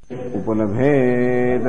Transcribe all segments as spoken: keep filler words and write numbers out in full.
उपलभेत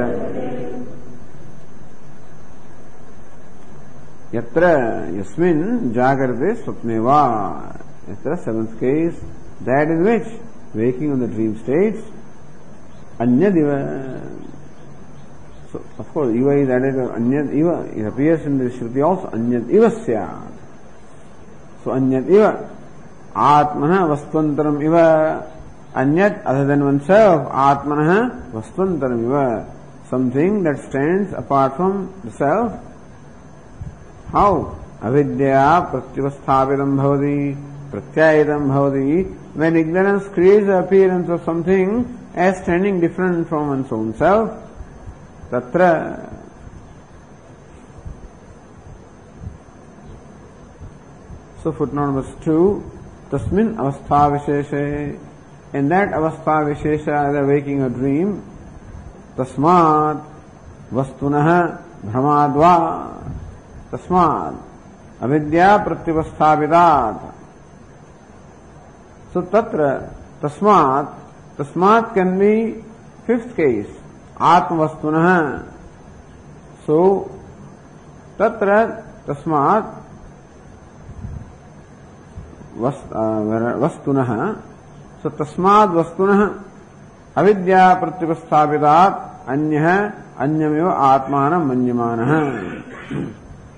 यत्र यस्मिन् जागृते स्वप्ने वा yatra seventh case, that in which waking on the dream states anyadiva. So of course iva is added, anyadiva, it appears in the Shruti also, anyadiva syat. So anyadiva atmana vastvantaram iva, anyat other than oneself, atmana vastvantaram iva, something that stands apart from the self. How? Avidya pratyavasthapitam bhavati pratyayidam bhavati. When ignorance creates the appearance of something as standing different from one's own self, tatra. So footnote number two, tasmin avastha visheshe. In that avastha vishesha, either waking or dream, tasmat vastunah brahmadva. Tasmat avidya pratyavasthapitat. So tatra tasmat, tasmat can be fifth case, atmavastunah. So tatra tasmat vastunah. So tasmat vastunah avidya pratyavasthapitat anyah anyamiva atmanam manyamanah.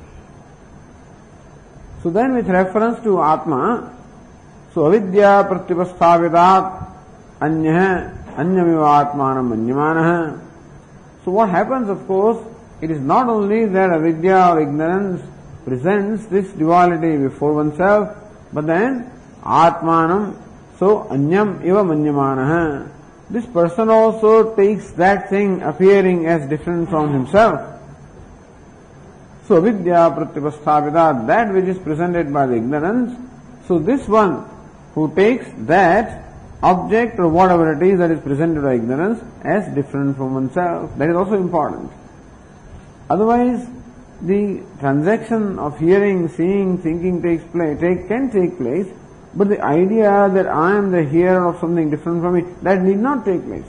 So then with reference to Atma, so avidya pratyavasthapitat anyah anyamiva atmanam manyamanah. So what happens, of course, it is not only that avidya or ignorance presents this duality before oneself, but then atmanam, so anyam iva manyamanah. This person also takes that thing appearing as different from himself. So avidya pratyavasthapitat, that which is presented by the ignorance, so this one who takes that object or whatever it is that is presented by ignorance as different from oneself, that is also important. Otherwise, the transaction of hearing, seeing, thinking takes place, take, can take place, but the idea that I am the hearer of something different from me, that need not take place.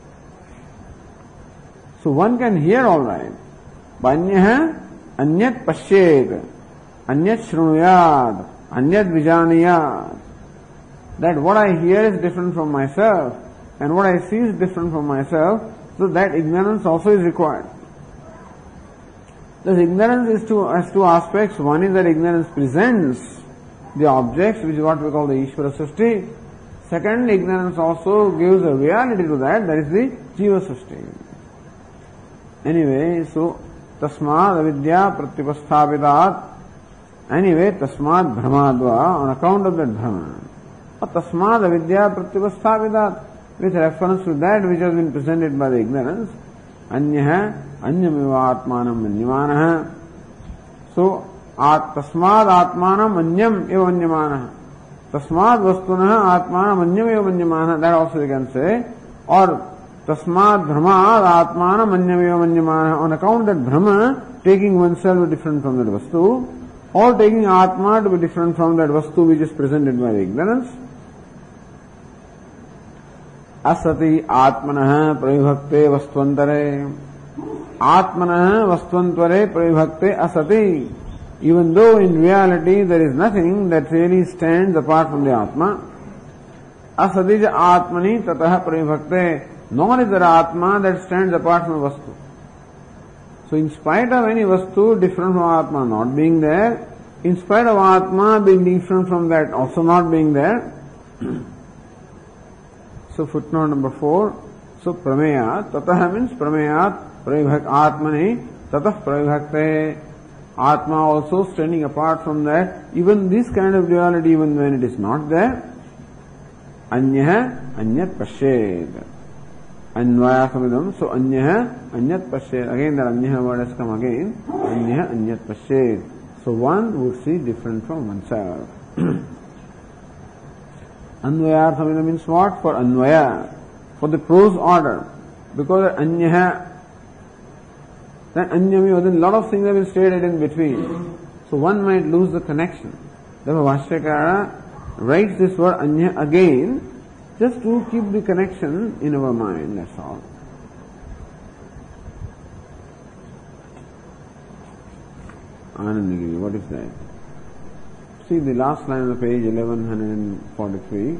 So one can hear all right. Banyah anyat pashyed, anyat shrunuyad, anyat vijaniyad. That what I hear is different from myself, and what I see is different from myself, so that ignorance also is required. This ignorance is two, has two aspects. One is that ignorance presents the objects, which is what we call the Ishvara Srishti. Second, ignorance also gives a reality to that, that is the Jiva Srishti. Anyway, so tasmad avidya pratyavasthapitat. Anyway, tasmad brahmadva, on account of that brahma. Or tasmad avidya pratyavasthapitat, with reference to that which has been presented by the ignorance. Anyah anyamiva atmanam manyamanah. So, at tasmad atmanam anyam eva manyamanah. Tasmad vastunah atmanam anyam eva manyamanah. That also you can say. Or tasmad brahmad atmanam anyam eva manyamanah. On account that brahma taking oneself to be different from that vastu, or taking atma to be different from that vastu which is presented by the ignorance. Asati atmanah pravibhakte vastvantare. Atmanah vastvantare pravibhakte asati. Even though in reality there is nothing that really stands apart from the Atma. Asati ja atmani tatah pravibhakte. Nor is there Atma that stands apart from vastu. So in spite of any vastu different from Atma not being there, in spite of Atma being different from that also not being there, so footnote number four, so prameyat, tatah means prameyat, pravibhak atmani, tatah pravibhakte, Atma also standing apart from that, even this kind of duality, even when it is not there, anyah anyat pashyed. Anvaya samidam, so anyah anyat pashyed. Again that anyah word has come again. Anyah anyat pashyed. So one would see different from oneself. Anvaya samidam means what? For anvaya, for the prose order. Because anyah, then anyami, then a lot of things have been stated in between. So one might lose the connection. Therefore Vashyakara writes this word anya again, just to keep the connection in our mind, that's all. Anandagiri. What is that? See the last line of the page, eleven forty-three.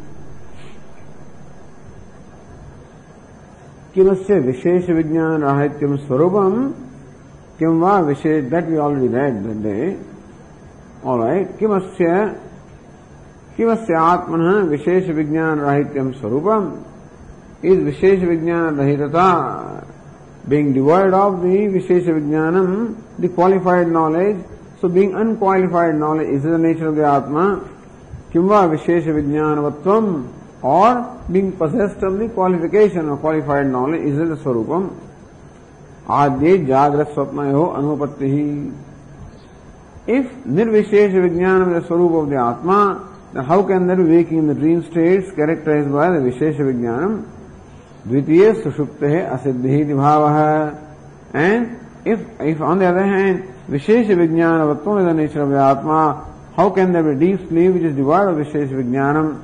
Kimasya Vishesha Vijnana Rahityam Swarupam Kim va Vishesh, that we already read that day. Alright. Kimasya Kimasya Atmana Vishesha Vijnana Rahityam Swarupam. Is Vishesha Vijnana Rahitata being devoid of the Vishesha Vijnanam, the qualified knowledge? So being unqualified knowledge is the nature of the Atma. Kimva Vishesha Vijnanavatvam, or being possessed of the qualification of qualified knowledge is the Swarupam. Adye Jagrat Swapnayo Anupattihi. If Nirvishesha Vijnanam is the Swarupa of the Atma, then how can there be waking in the dream states characterized by the Vishesha Vijnanam? Dvitiya Sushuptehe Asiddhi Bhavaha. And if, if on the other hand, Vishesha Vijnanavatvam is the nature of the Atma, how can there be deep sleep which is devoid of Vishesha Vijnanam?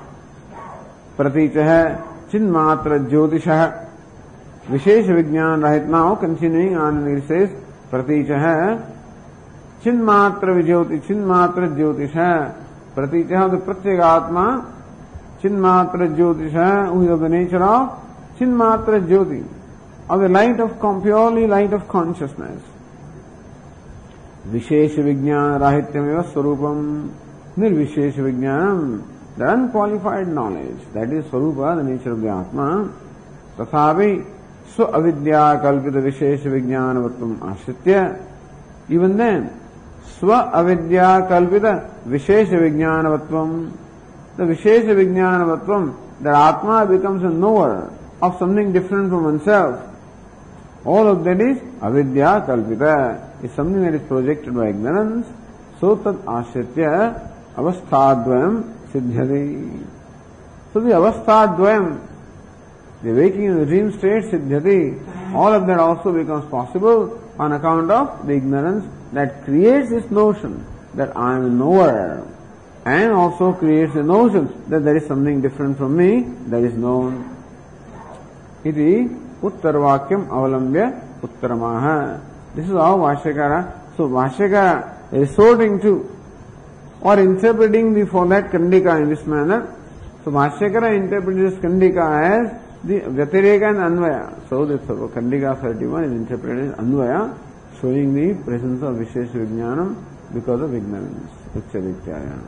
Pratichaha Chinmatra Jyotishaha. Vishesha Vijnana Rahit. Now continuing on, it says Pratichaha Chinmatra Vijyoti Chinmatra Jyotishaha. Pratichaha, the Pratyeka Atma, Chinmatra Jyotishaha, who is of the nature of Chinmatra Jyoti, of the light of, purely light of consciousness. Vishesha Vijnana Rahityameva Swarupam. Nirvishesha Vijnanam, the unqualified knowledge, that is Swarupa, the nature of the Atma. Tathavi Swa Avidya Kalpita Vishesha Vijnanavatvam Ashritya. Even then, Swa Avidya Kalpita Vishesha Vijnanavatvam, the Vishesha Vijnanavatvam, that Atma becomes a knower of something different from oneself. All of that is Avidya Kalpita, is something that is projected by ignorance. So tat ashritya avasthadvayam siddhyati. So the avasthadvayam, the waking in the dream state siddhyati, all of that also becomes possible on account of the ignorance that creates this notion that I am a knower, and also creates a notion that there is something different from me that is known. Iti uttarvakyam avalambya uttaramaha. This is how Vashyakara. So Vashyakara resorting to or interpreting the for that Kandika in this manner. So Vashyakara interprets this Kandika as the Vyatireka and Anvaya. So the Kandika thirty-one is interpreted as Anvaya, showing the presence of Vishesha Vijnanam because of ignorance. Uchadityaya.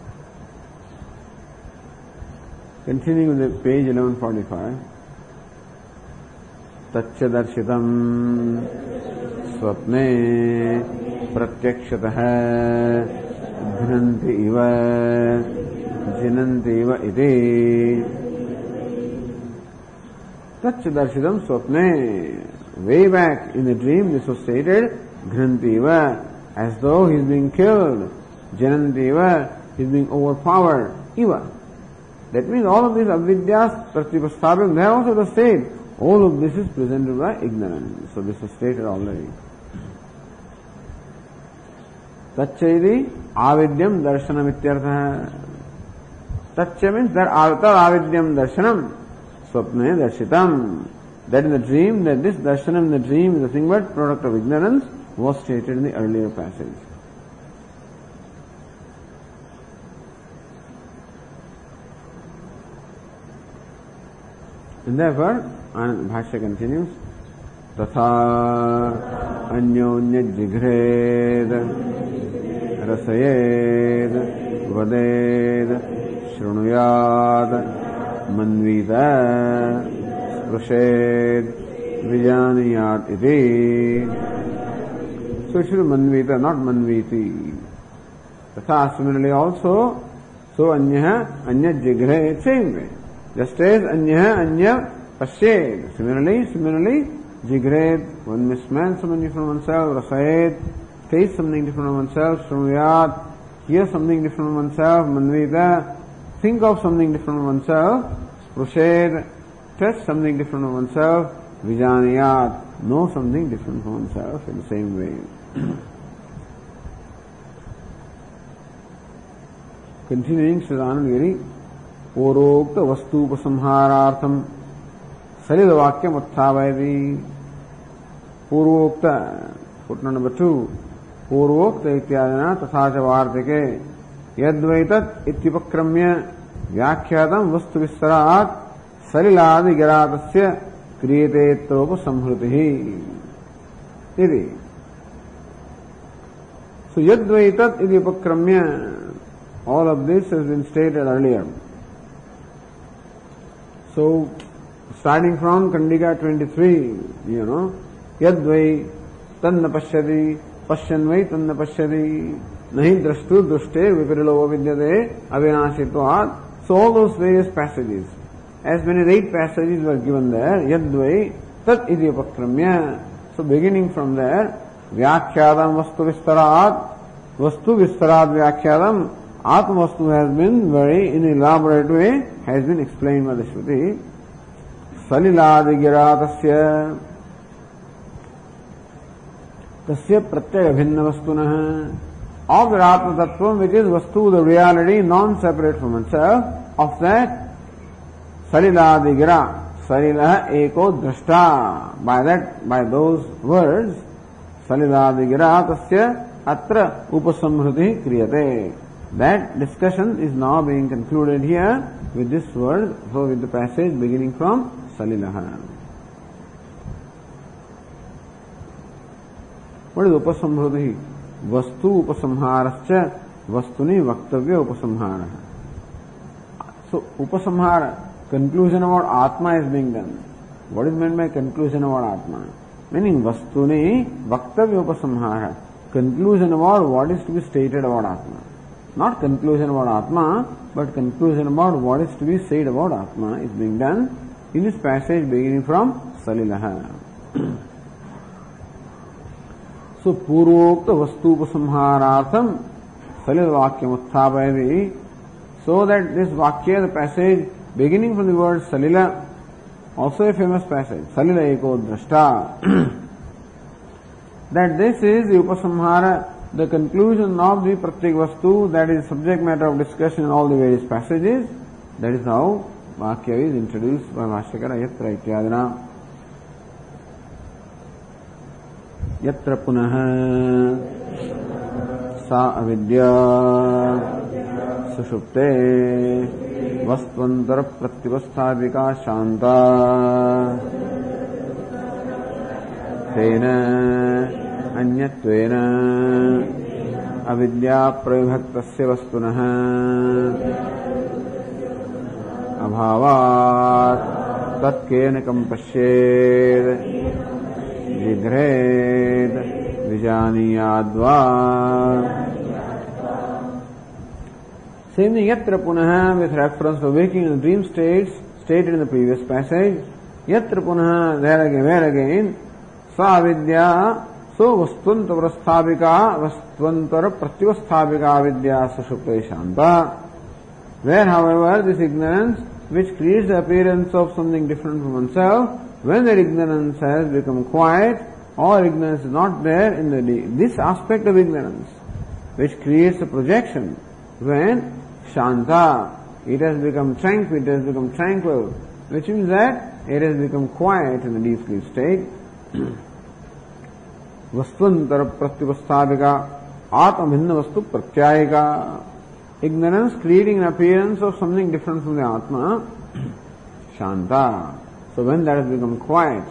Continuing with the page eleven forty-five. Tacchadarshidam swapne pratyakshataha dhananti iva jinanti iva iti. Tacchadarshidam swapne. Way back in the dream this was stated, Granti iva, as though he is being killed. Jananti iva, he is being overpowered. Iva. That means all of these avidyas, pratipasthabham, they are also the state. All of this is presented by ignorance. So this was stated already. Tacchaidi avidyam darshanam ityartha. Taccha means that avidyam darshanam swapne darshitam. That in the dream, that this darshanam in the dream is nothing but product of ignorance, was stated in the earlier passage. And therefore, Bhashya continues, Tatha anyonya jigred rasayed vaded shrunuyad manvita sprushed vijaniyat iti. So it should be manvita, not manviti. Tatha similarly also, so anyaha anya jigred, same way. Just as anya anya pashed. Similarly, similarly, jigred, one may smell something from oneself, rasayed, taste something different from oneself, shrunuyat, hear something different from oneself, manvita, think of something different from oneself, sprushed, touch something different from oneself, vijaniyat, know something different from oneself in the same way. Continuing, Sridanand Giri, Orokta Vastupasamharartham Salidavakyam Utthavayadi. Purvokta, footnote number two. पूर्वोक्त इत्यादिना तथा च वार्तिके यद्वैतत् इत्युपक्रम्य व्याख्यातं वस्तु विस्तरात् सलिलादि गिरातस्य क्रियतेत्रोपसंहृतिः इति. So yadvaitat iti upakramya, all of this has been stated earlier. So starting from Kandika twenty-three, you know, yadvai tanna pashyati, pashyanvai tanna pashyati, nahi drashtu drushte viparilo vidyate avinashitvat. So all those various passages, as many as eight passages were given there, yadvai tat iti upakramya. So beginning from there, Vyakhyadam vastu vistarat, vastu vistarat vyakhyadam, Atma vastu has been very, in elaborate way, has been explained by the Shruti. Saliladi giratasya, tasya pratyaya bhinna vastuna, of the Atma tattvam, which is vastu, the reality, non-separate from itself, of that Saliladi gira, Salila eko drashta, by that, by those words, Saliladi gira tasya atra upasamhriti kriyate. That discussion is now being concluded here with this word, so with the passage beginning from Salilaha. What is upasamhriti? Vastu upasamharascha vastuni vaktavya upasamhara. So upasamhara, conclusion about Atma is being done. What is meant by conclusion about Atma? Meaning vastuni vaktavya upasamhara. Conclusion about what is to be stated about Atma. Not conclusion about Atma, but conclusion about what is to be said about Atma is being done in this passage beginning from Salilaha. So purvokta vastu upasamharartham Salil vakyam utthapayati. So that this vakya, the passage beginning from the word Salila, also a famous passage, Salila eko drashta, that this is the upasamhara, the conclusion of the pratyek vastu, that is subject matter of discussion in all the various passages. That is how vakya is introduced by Bhashyakara yatra ityadina. Yatra punaha sa avidya sushupte vastvantar pratyavasthavika shanta tena अन्यत्वेन अविद्या प्रविभक्तस्य वस्तुनः अभावात् तत्केन कं पश्येत् जिघ्रेत् विजानीयाद्वा. Same thing, yatra punaha, with reference to waking in dream states stated in the previous passage. Yatra punaha, there again, where again, sa avidya. So vastvantar prasthabika, vastvantar pratyavasthabika vidya sushupte shanta. Where, however, this ignorance which creates the appearance of something different from oneself, when that ignorance has become quiet, or ignorance is not there in the this aspect of ignorance, which creates a projection, when shanta, it has become tranquil, it has become tranquil, which means that it has become quiet in the deep sleep state. Vastvantar pratyavasthavika, atma bhinna vastu pratyayika. Ignorance creating an appearance of something different from the Atma, shanta. So when that has become quiet,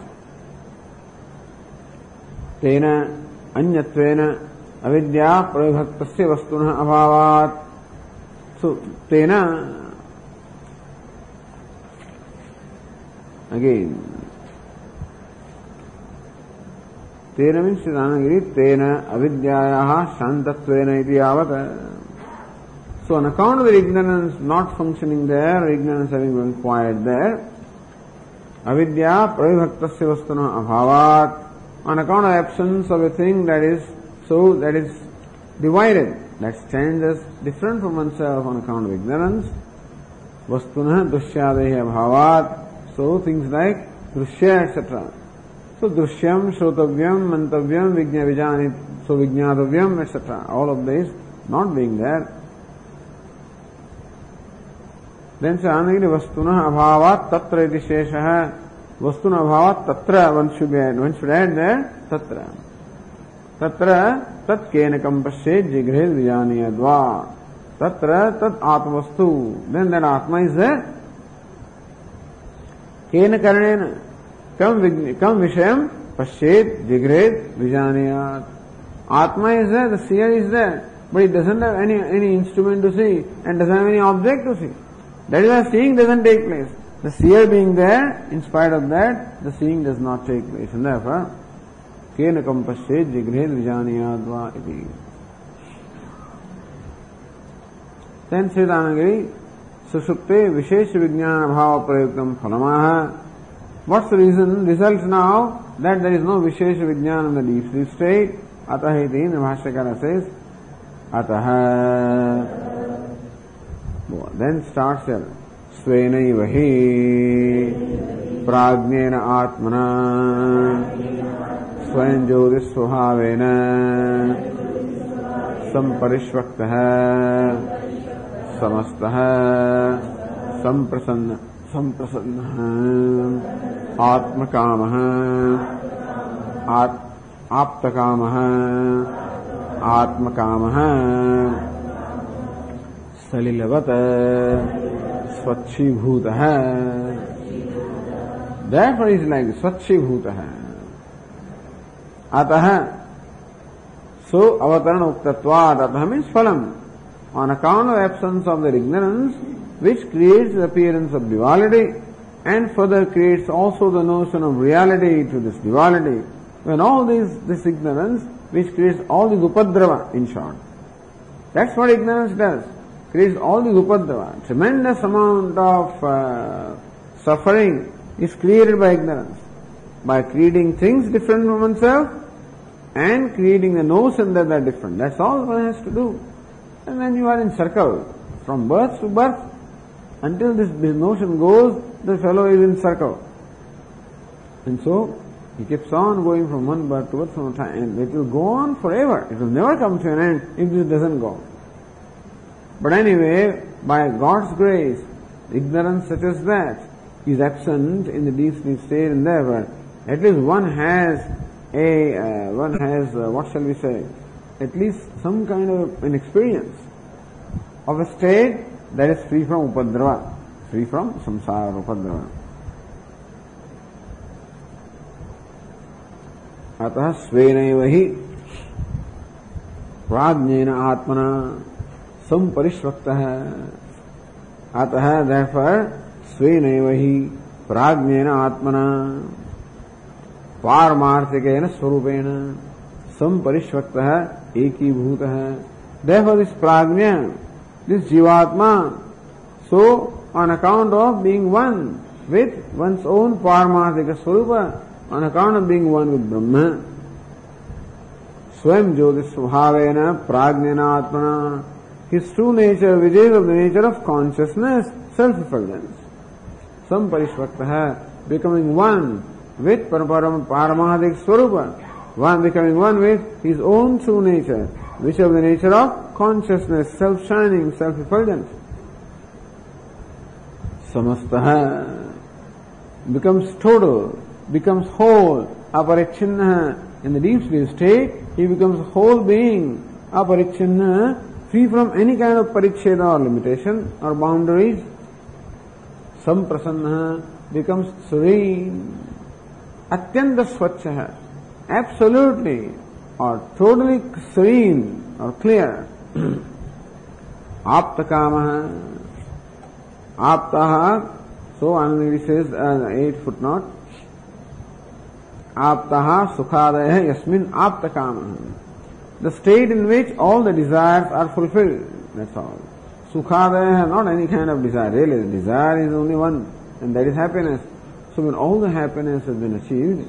tena anyatvena avidya pravibhaktasya vastuna abhavat. So tena, again, tena means Siddhanagiri, tena avidyayaha shantatvena iti yavata. So on account of the ignorance not functioning there, ignorance having been quiet there, avidya pravibhaktasya vastuna abhavat, on account of absence of a thing that is so that is divided, that stands as different from oneself on account of ignorance, vastuna dushyadehi abhavat, so things like drushya, et cetera. So dushyam, shrotavyam, mantavyam, vignya vijani, so vijnatavyam, et cetera. All of these not being there. Then Siddhanagiri vastuna abhavat tatra iti sheshaha. Vastuna abhavat tatra, one should add, one should add there tatra. Tatra tat kenakam pashet jigred vijaniyadva. Tatra tat atmavastu. Then that Atma is there. Kena karanena. Kam vishayam pashet jigred vijaniyat. Atma is there, the seer is there, but it doesn't have any, any instrument to see and doesn't have any object to see. That is why seeing doesn't take place. The seer being there, in spite of that, the seeing does not take place. And therefore, kenakam pashet jigred vijaniyadva iti. Then Siddhanagiri, susupte vishesha vijnana bhava prayuktam phalamaha. What's the reason? Results now that there is no vishesha vijnana in the deep sleep state. Ataha iti, the Bhashyakara says, Ataha. Then starts here. Svenaiva hi prajnena atmana स्वयं ज्योतिष स्वभावेन संपरिष्वक्तः समस्तः संप्रसन्न संप्रसन्नः आत्मकामः आप्तकामः आत्मकामः सलिलवत स्वच्छीभूतः. Therefore he is like स्वच्छीभूतः. Ataha. So avatarana uktatvat. Ataha means phalam. On account of absence of their ignorance, which creates the appearance of duality and further creates also the notion of reality to this duality. When all this, this ignorance, which creates all this upadrava, in short. That's what ignorance does. Creates all this upadrava. Tremendous amount of uh, suffering is created by ignorance. By creating things different from oneself and creating the notion that they are different. That's all one has to do. And then you are in circle. From birth to birth, until this, this notion goes, the fellow is in circle. And so, he keeps on going from one birth to birth from time, and it will go on forever. It will never come to an end if this doesn't go. But anyway, by God's grace, ignorance such as that is absent in the deep sleep state, and therefore, at least one has a, uh, one has, uh, what shall we say, at least some kind of an experience of a state that is free from upadrava, free from samsara upadrava. Ataha svenaiva hi prajnena atmana samparishvaktah. Ataha, therefore, svenaiva hi prajnena atmana पारमार्थिकेन स्वरूपेण संपरिष्वक्तः एकीभूतः. Therefore this prajna, this jivatma, so on account of being one with one's own paramarthika swarupa, on account of being one with Brahma, swayam jyotish svabhavena prajnena atmana, his true nature, which is of the nature of consciousness, self-effulgence, samparishvaktaha, becoming one with Paraparam Paramahadik Swarupa, one becoming one with his own true nature, which is the nature of consciousness, self-shining, self-effulgent. Samastaha becomes total, becomes whole, aparichinna. In the deep sleep state, he becomes whole being, aparichinna, free from any kind of pariksheda or limitation or boundaries. Samprasanna becomes serene. Atyanta swachha, absolutely or totally serene or clear. Aptakamaha, aptaha, so Anandagiri says, uh, eight footnote, aptaha sukhadaya yasmin aptakamaha. The state in which all the desires are fulfilled, that's all. Sukhadaya, not any kind of desire, really, the desire is only one, and that is happiness. So when all the happiness has been achieved,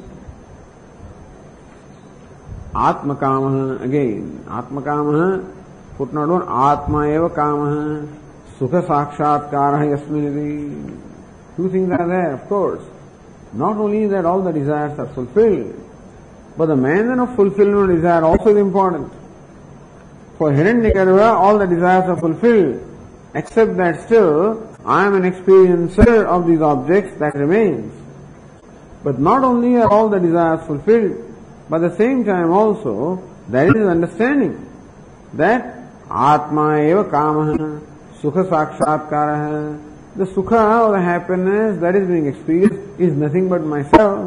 Atmakamaha, again, Atmakamaha, footnote one, Atma eva kamaha, Sukha sakshatkaraha yasminiti. Two things are there, of course. Not only that all the desires are fulfilled, but the manner of fulfillment of desire also is important. For Hiranyagarbha, all the desires are fulfilled, except that still, I am an experiencer of these objects that remains. But not only are all the desires fulfilled, but at the same time also, That is understanding that Atma eva kamaha, sukha sakshatkaraha. The sukha or the happiness that is being experienced is nothing but myself.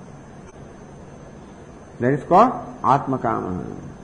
That is called Atma kamaha.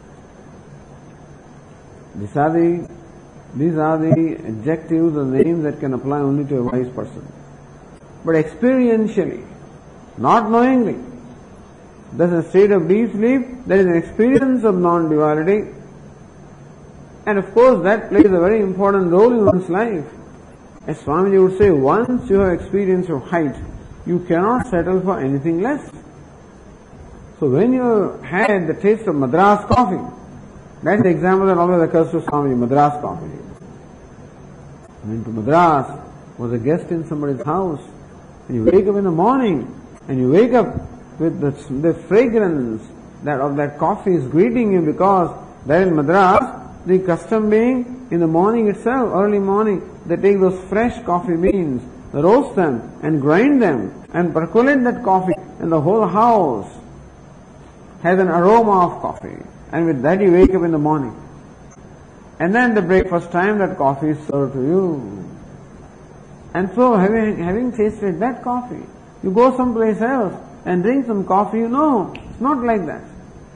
These are the, these are the adjectives or names that can apply only to a wise person. But experientially, not knowingly, thus a state of deep sleep, there is an experience of non-duality, and of course that plays a very important role in one's life. As Swamiji would say, once you have experienced your height, you cannot settle for anything less. So when you had the taste of Madras coffee, that's the example that always occurs to Swamiji, Madras coffee. Went to Madras, was a guest in somebody's house, and you wake up in the morning, and you wake up with the, the fragrance that of that coffee is greeting you, because there in Madras, the custom being in the morning itself, early morning, they take those fresh coffee beans, they roast them and grind them and percolate that coffee, and the whole house has an aroma of coffee. And with that you wake up in the morning. And then the breakfast time, that coffee is served to you. And so having, having tasted that coffee, you go someplace else and drink some coffee, you know, it's not like that.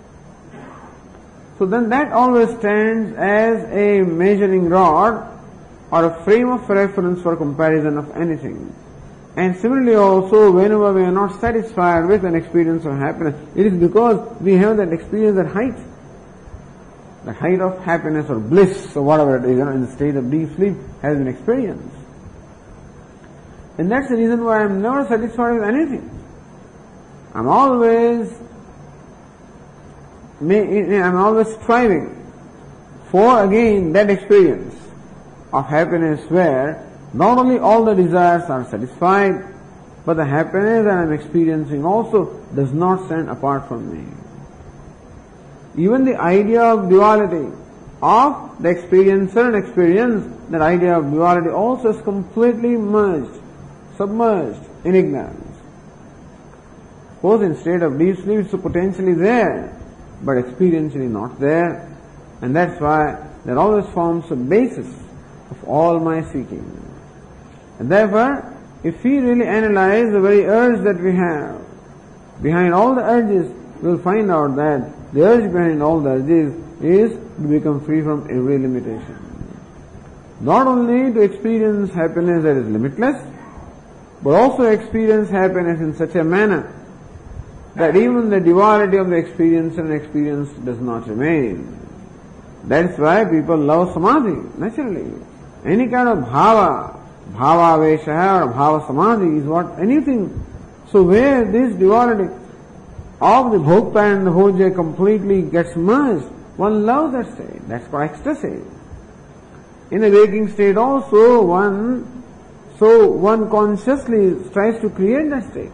So then that always stands as a measuring rod or a frame of reference for comparison of anything. And similarly also, whenever we are not satisfied with an experience of happiness, it is because we have that experience at height. The height of happiness or bliss or whatever it is, you know, in the state of deep sleep has been experienced. And that's the reason why I am never satisfied with anything. I am always I am always striving for again that experience of happiness where not only all the desires are satisfied, but the happiness that I am experiencing also does not stand apart from me. Even the idea of duality of the experiencer and experience, that idea of duality also is completely merged, submerged in ignorance. Of course, in state of deep sleep it's potentially there, but experientially not there, and that's why that always forms a basis of all my seeking. And therefore, if we really analyze the very urge that we have, behind all the urges, we will find out that the urge behind all the urges is to become free from every limitation. Not only to experience happiness that is limitless, but also experience happiness in such a manner that even the duality of the experience and experience does not remain. That's why people love samadhi, naturally. Any kind of bhava, bhava vesha or bhava samadhi is what anything. So where this duality of the bhokta and the bhojya completely gets merged, one loves that state. That's called ecstasy. In a waking state also, one, so one consciously tries to create that state.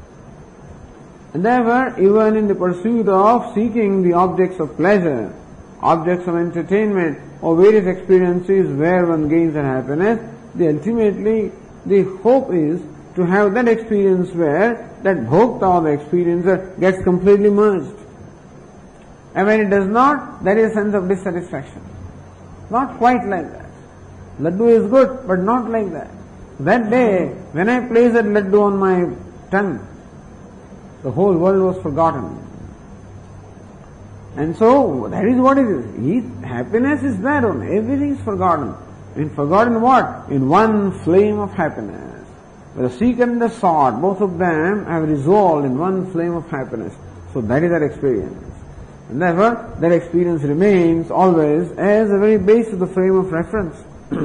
And therefore, even in the pursuit of seeking the objects of pleasure, objects of entertainment, or various experiences where one gains that happiness, the ultimately the hope is to have that experience where that bhokta or the experiencer gets completely merged. And when it does not, there is a sense of dissatisfaction. Not quite like that. Laddu is good, but not like that. That day, when I place that laddu on my tongue, the whole world was forgotten. And so, that is what it is. Happiness is there only. Everything is forgotten. In forgotten what? In one flame of happiness. The seeker and the sought, both of them have resolved in one flame of happiness. So that is that experience. And therefore, that experience remains always as the very base of the frame of reference.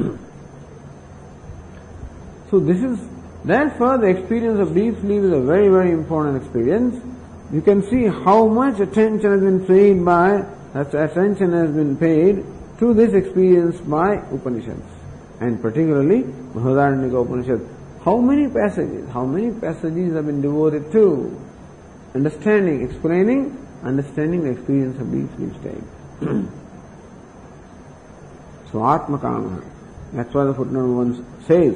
So this is, therefore the experience of deep sleep is a very, very important experience. You can see how much attention has been paid by, attention has been paid to this experience by Upanishads. And particularly, Brihadaranyaka Upanishad. How many passages, how many passages have been devoted to understanding, explaining, understanding the experience of deep sleep state. So Atma Kama. That's why the footnote one says,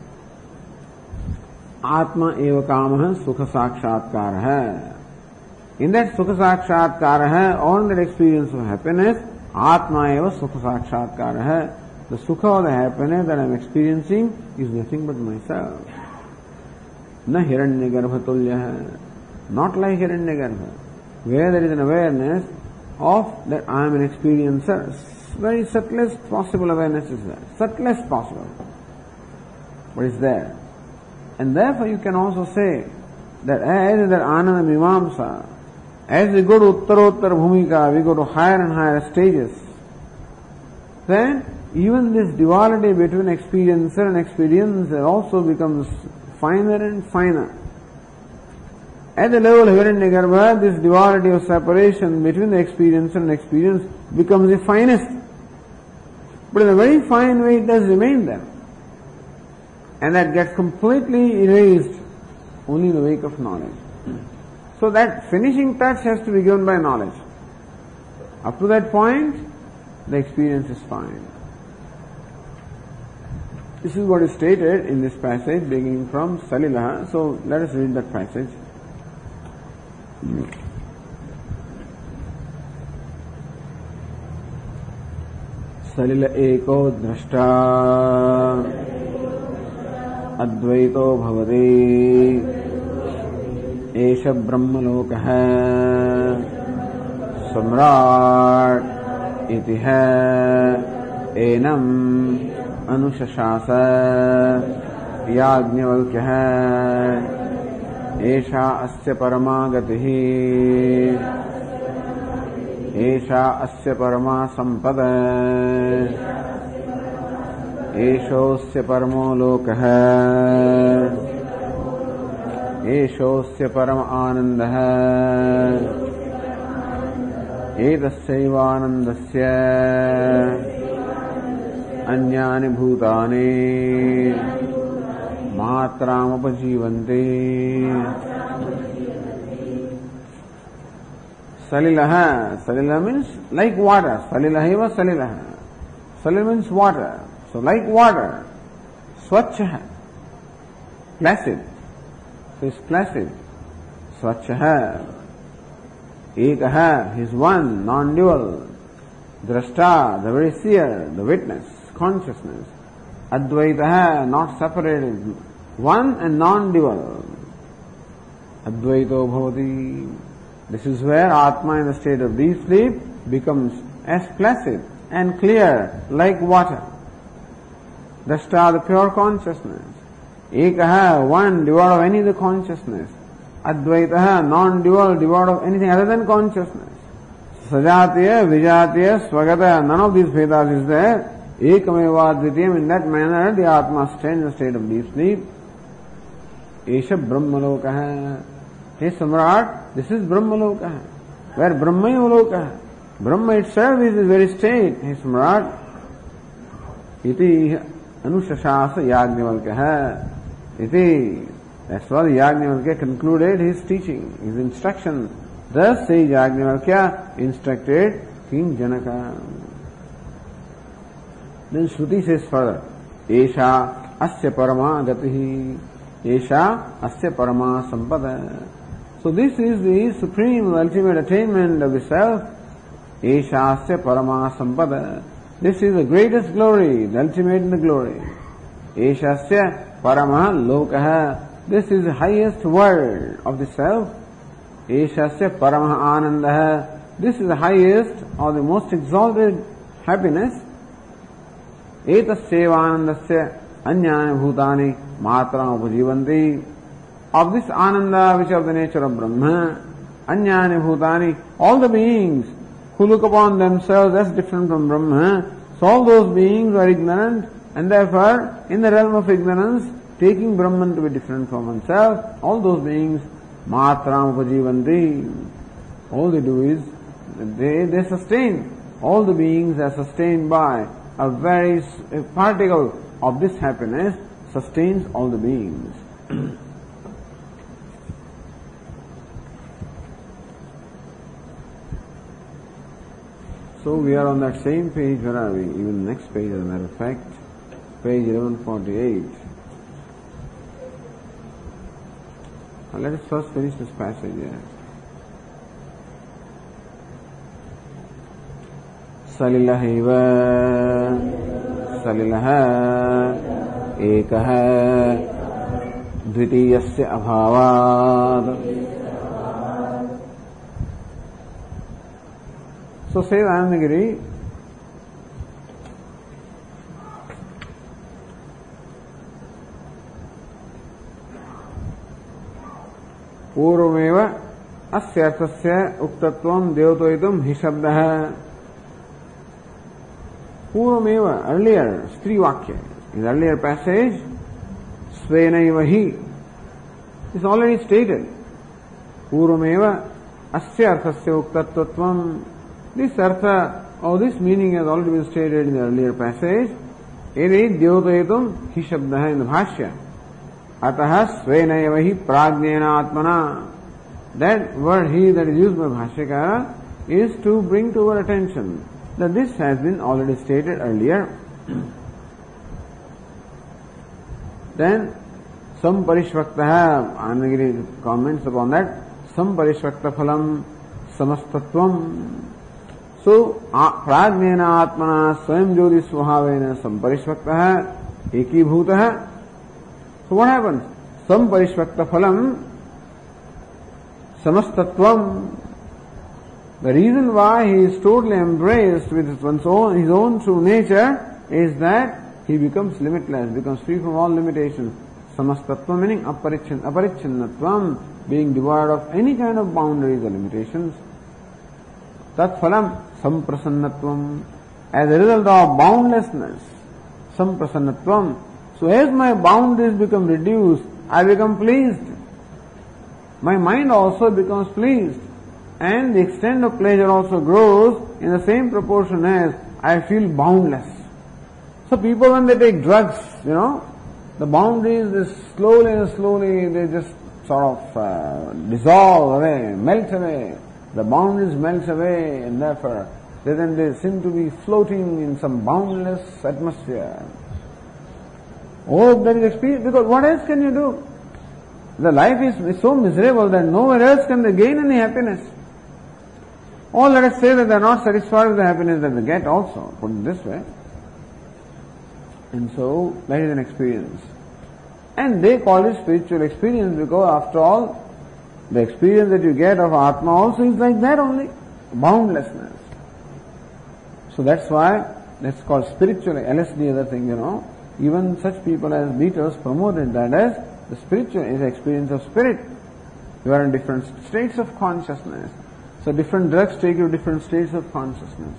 Atma eva kama sukha sakshatkara hai. In that Sukha Sakshatkara, on that experience of happiness, Atma eva Sukha Sakshatkara. The Sukha or the happiness that I am experiencing is nothing but myself. Na Hiranyagarbha Tulya. Not like Hiranyagarbha, where there is an awareness of that I am an experiencer. Very subtlest possible awareness is there. Subtlest possible. But it's there. And therefore you can also say that as that Ananda Mimamsa, as we go to Uttarottar Bhumika, we go to higher and higher stages, then even this duality between experiencer and experiencer also becomes finer and finer. At the level of Hiranyagarbha, this duality of separation between the experiencer and experience becomes the finest. But in a very fine way it does remain there. And that gets completely erased only in the wake of knowledge. So that finishing touch has to be given by knowledge. Up to that point, the experience is fine. This is what is stated in this passage beginning from Salilaha. So let us read that passage. Salila eko drashta advaito bhavati esha brahmalokaha samrat iti hai enam anushashasa yajnavalkya एषा अस्य परमा गतिः एषा अस्य परमा संपद एषोऽस्य परमो लोकः एषोऽस्य परम आनन्दः एतस्यैवानन्दस्य अन्यानि भूतानि Matramupajivante. Salilaha. Salila means like water. Salilaheva salilaha. Salil means water. So like water. Swachha. Placid. So it's placid. Swachha. Ekaha. He is one, non-dual. Drashta, the very seer, the witness, consciousness. Advaitaha, not separated. One and non-dual. Advaito bhavati. This is where Atma in the state of deep sleep becomes as placid and clear like water. Drashta, the pure consciousness. Ekaha, one, devoid of any of the consciousness. Advaitaha, non-dual, devoid of anything other than consciousness. Sajatiya, Vijatiya, Swagata, none of these Vedas is there. Ekameva Dvitiyam, in that manner the Atma stands in the state of deep sleep. Esha Brahmalokaha. Hey Samrat, this is Brahmalokaha. Where Brahmayalokaha. Brahma itself is this very state. Hey Samrat. Iti Anushashasa Yajnavalkya. Iti. That's why Yajnavalkya concluded his teaching, his instruction. Thus sage Yajnavalkya instructed King Janaka. Then Shruti says further, Esha asya parama gatihi, Esha asya parama sampada. So this is the supreme, ultimate attainment of the self. Esha asya parama sampada. This is the greatest glory, the ultimate in the glory. Esha asya parama lokaha. This is the highest world of the self. Esha asya parama anandaha. This is the highest or the most exalted happiness. Etasyevanandasya anyani bhutani matram upajivanti. Of this ananda which is of the nature of Brahma, anyani bhutani, all the beings who look upon themselves as different from Brahma, so all those beings are ignorant and therefore in the realm of ignorance, taking Brahman to be different from oneself, all those beings matram upajivanti. All they do is they, they sustain. All the beings are sustained by a very a particle of this happiness sustains all the beings. So we are on that same page. Where are we? Even next page, as a matter of fact, page eleven forty-eight. Now let us first finish this passage here. Salilahaiva Salilah Ekah Dvitiyasya Abhavad. So says Anandagiri, पूर्वमेव अस्य अर्थस्य उक्तत्वं देवतोइदं हि शब्दः. पूर्वमेव, earlier, स्त्री वाक्य, in the earlier passage, स्वेनैव हि is already stated. पूर्वमेव अस्य अर्थस्य उक्तत्वं. This artha or this meaning has already been stated in the earlier passage. Edi dyotayitum hi shabdaha in the bhashya. Ataha svenayava hi pragnena atmana. That word he that is used by Bhashyakara is to bring to our attention that this has been already stated earlier. Then samparishvaktaha, Anandagiri comments upon that. Samparishvakta phalam samastatvam. So, pragnena atmana swayam jyoti svabhavena samparishvaktaha ekibhutaha. So what happens? Samparishvakta phalam samastatvam. The reason why he is totally embraced with one's own, his own true nature is that he becomes limitless, becomes free from all limitations. Samastatvam meaning aparichin, aparichinnatvam, being devoid of any kind of boundaries or limitations. Tat phalam samprasannatvam, as a result of boundlessness, samprasannatvam. So as my boundaries become reduced, I become pleased. My mind also becomes pleased, and the extent of pleasure also grows in the same proportion as I feel boundless. So people, when they take drugs, you know, the boundaries, they slowly and slowly, they just sort of uh, dissolve away, melt away. The boundaries melt away, and therefore then they seem to be floating in some boundless atmosphere. Oh, that is experience, because what else can you do? The life is, is so miserable that nowhere else can they gain any happiness. Or let us say that they are not satisfied with the happiness that they get also, put it this way. And so, that is an experience. And they call it spiritual experience because after all, the experience that you get of Atma also is like that only, boundlessness. So that's why that's called spiritual, L S D other thing, you know. Even such people as Beatles promoted that as the spiritual is the experience of spirit. You are in different states of consciousness. So different drugs take you to different states of consciousness.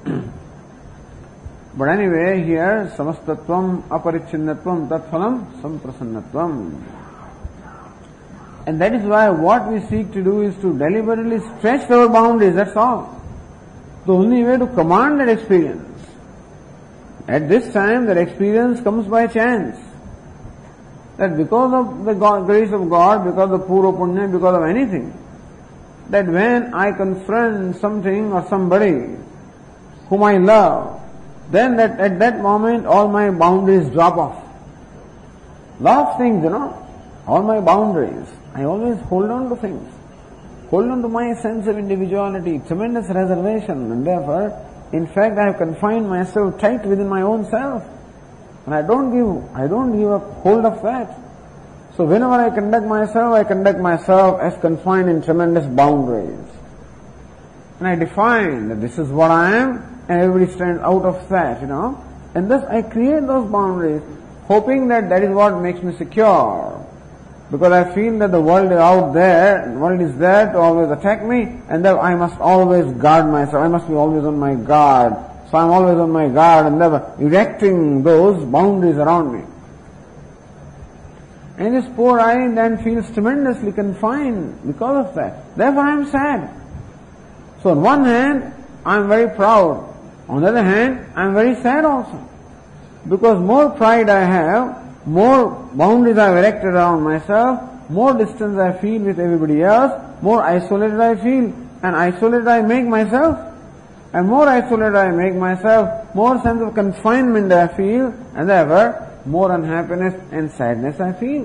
But anyway, here, samastatvam, aparichinnatvam, tatphalam, samprasannatvam. And that is why what we seek to do is to deliberately stretch our boundaries, that's all. The only way to command that experience. At this time, that experience comes by chance. That because of the God, grace of God, because of pura punya, because of anything, that when I confront something or somebody whom I love, then that at that moment all my boundaries drop off. Lot of things, you know, all my boundaries. I always hold on to things. Hold on to my sense of individuality, tremendous reservation, and therefore, in fact, I have confined myself tight within my own self. And I don't give, I don't give up hold of that. So whenever I conduct myself, I conduct myself as confined in tremendous boundaries. And I define that this is what I am, and everybody stands out of that, you know. And thus I create those boundaries, hoping that that is what makes me secure. Because I feel that the world is out there, the world is there to always attack me, and that I must always guard myself. I must be always on my guard. So I am always on my guard and never erecting those boundaries around me. And this poor I then feels tremendously confined because of that. Therefore I am sad. So on one hand, I am very proud. On the other hand, I am very sad also. Because more pride I have, more boundaries I have erected around myself, more distance I feel with everybody else, more isolated I feel, and isolated I make myself. And more isolated I make myself, more sense of confinement I feel, and therefore more unhappiness and sadness I feel.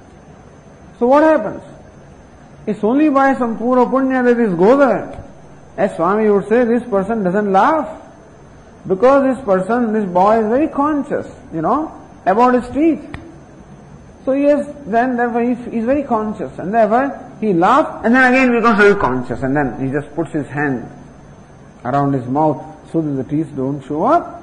So what happens? It's only by some pura punya that this goes away. As Swami would say, this person doesn't laugh. Because this person, this boy is very conscious, you know, about his teeth. So he is, then therefore he is very conscious, and therefore he laughs and then again becomes very conscious, and then he just puts his hand around his mouth so that the teeth don't show up.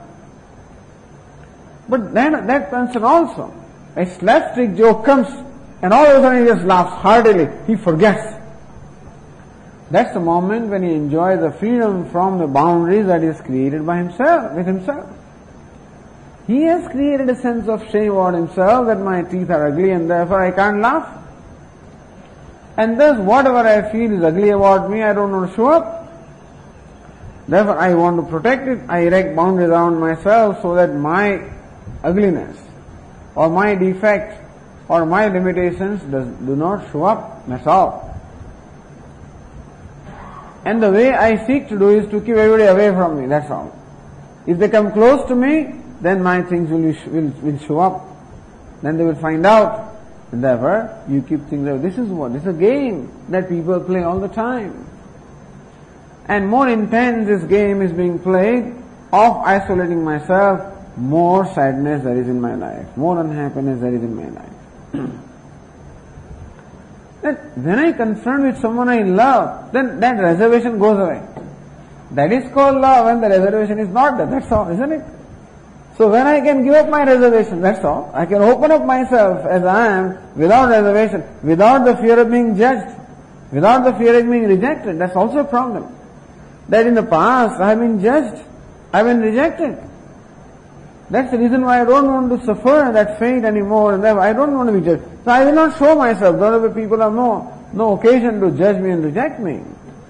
But then that person also, a slapstick joke comes and all of a sudden he just laughs heartily, he forgets. That's the moment when he enjoys the freedom from the boundaries that is created by himself, with himself. He has created a sense of shame about himself that my teeth are ugly and therefore I can't laugh. And thus whatever I feel is ugly about me, I don't want to show up. Therefore I want to protect it. I erect boundaries around myself so that my ugliness or my defect or my limitations does, do not show up. That's all. And the way I seek to do is to keep everybody away from me, that's all. If they come close to me, then my things will, will, will show up. Then they will find out. And therefore, you keep things away. This is what? This is a game that people play all the time. And more intense this game is being played of isolating myself, more sadness there is in my life, more unhappiness there is in my life. That when I confront with someone I love, then that reservation goes away. That is called love, and the reservation is not there. That's all, isn't it? So when I can give up my reservation, that's all. I can open up myself as I am without reservation, without the fear of being judged, without the fear of being rejected. That's also a problem. That in the past I have been judged, I have been rejected. That's the reason why I don't want to suffer that fate anymore, and therefore I don't want to be judged. So I will not show myself. Those people have no, no occasion to judge me and reject me.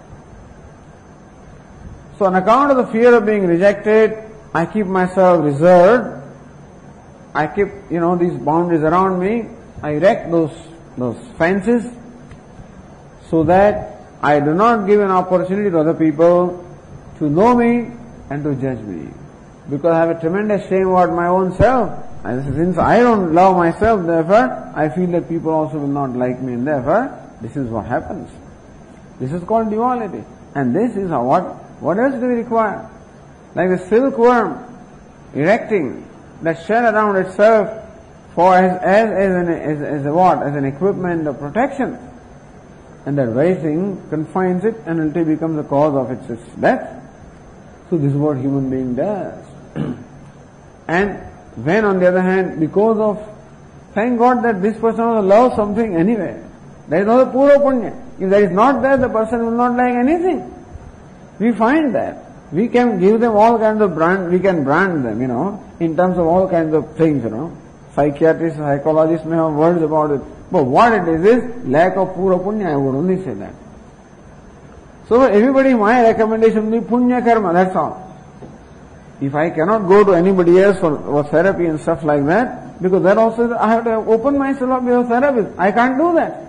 So on account of the fear of being rejected, I keep myself reserved. I keep, you know, these boundaries around me. I erect those, those fences so that I do not give an opportunity to other people to know me and to judge me. Because I have a tremendous shame about my own self. And since I don't love myself, therefore, I feel that people also will not like me, and therefore, this is what happens. This is called duality. And this is how, what, what else do we require? Like the silkworm erecting that shell around itself for as, as, as, an, as, as a what? As an equipment of protection. And that very thing confines it and until it becomes the cause of its, its death. So this is what human being does. And when on the other hand, because of, thank God that this person also loves something anyway. There is no pura punya. If that is not there, the person will not like anything. We find that. We can give them all kinds of brand, we can brand them, you know, in terms of all kinds of things, you know. Psychiatrists, psychologists may have words about it. But what it is is lack of pura punya, I would only say that. So everybody, my recommendation will be punya karma, that's all. If I cannot go to anybody else for, for therapy and stuff like that, because that also, I have to open myself up with a therapist. I can't do that.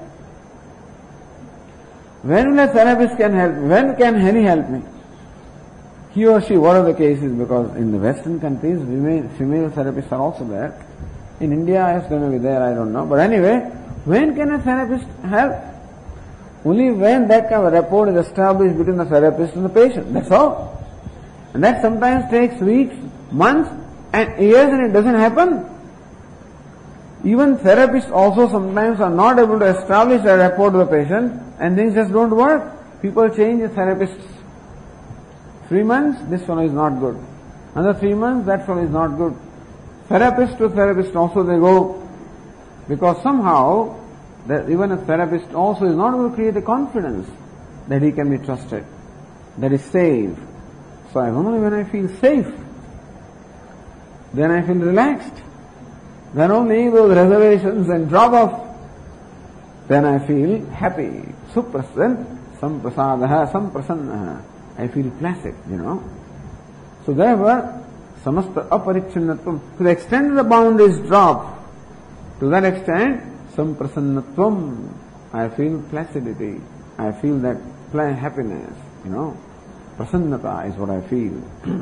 When will a therapist can help me? When can Henny help me? He or she, what are the cases? Because in the Western countries, female, female therapists are also there. In India, I they may be there, I don't know. But anyway, when can a therapist help? Only when that kind of rapport is established between the therapist and the patient. That's all. And that sometimes takes weeks, months, and years, and it doesn't happen. Even therapists also sometimes are not able to establish a rapport to the patient, and things just don't work. People change the therapists. Three months, this fellow is not good. Another three months, that fellow is not good. Therapist to therapist also they go, because somehow, that even a therapist also is not able to create a confidence that he can be trusted, that is safe. So only when I feel safe, then I feel relaxed. Then only those reservations and drop off, then I feel happy. Suprasan, samprasadaha, samprasannaha. I feel placid, you know. So therefore, samasta aparichinnatvam, to the extent the boundaries drop, to that extent, samprasannatvam, I feel placidity, I feel that happiness, you know. Prasannata is what I feel.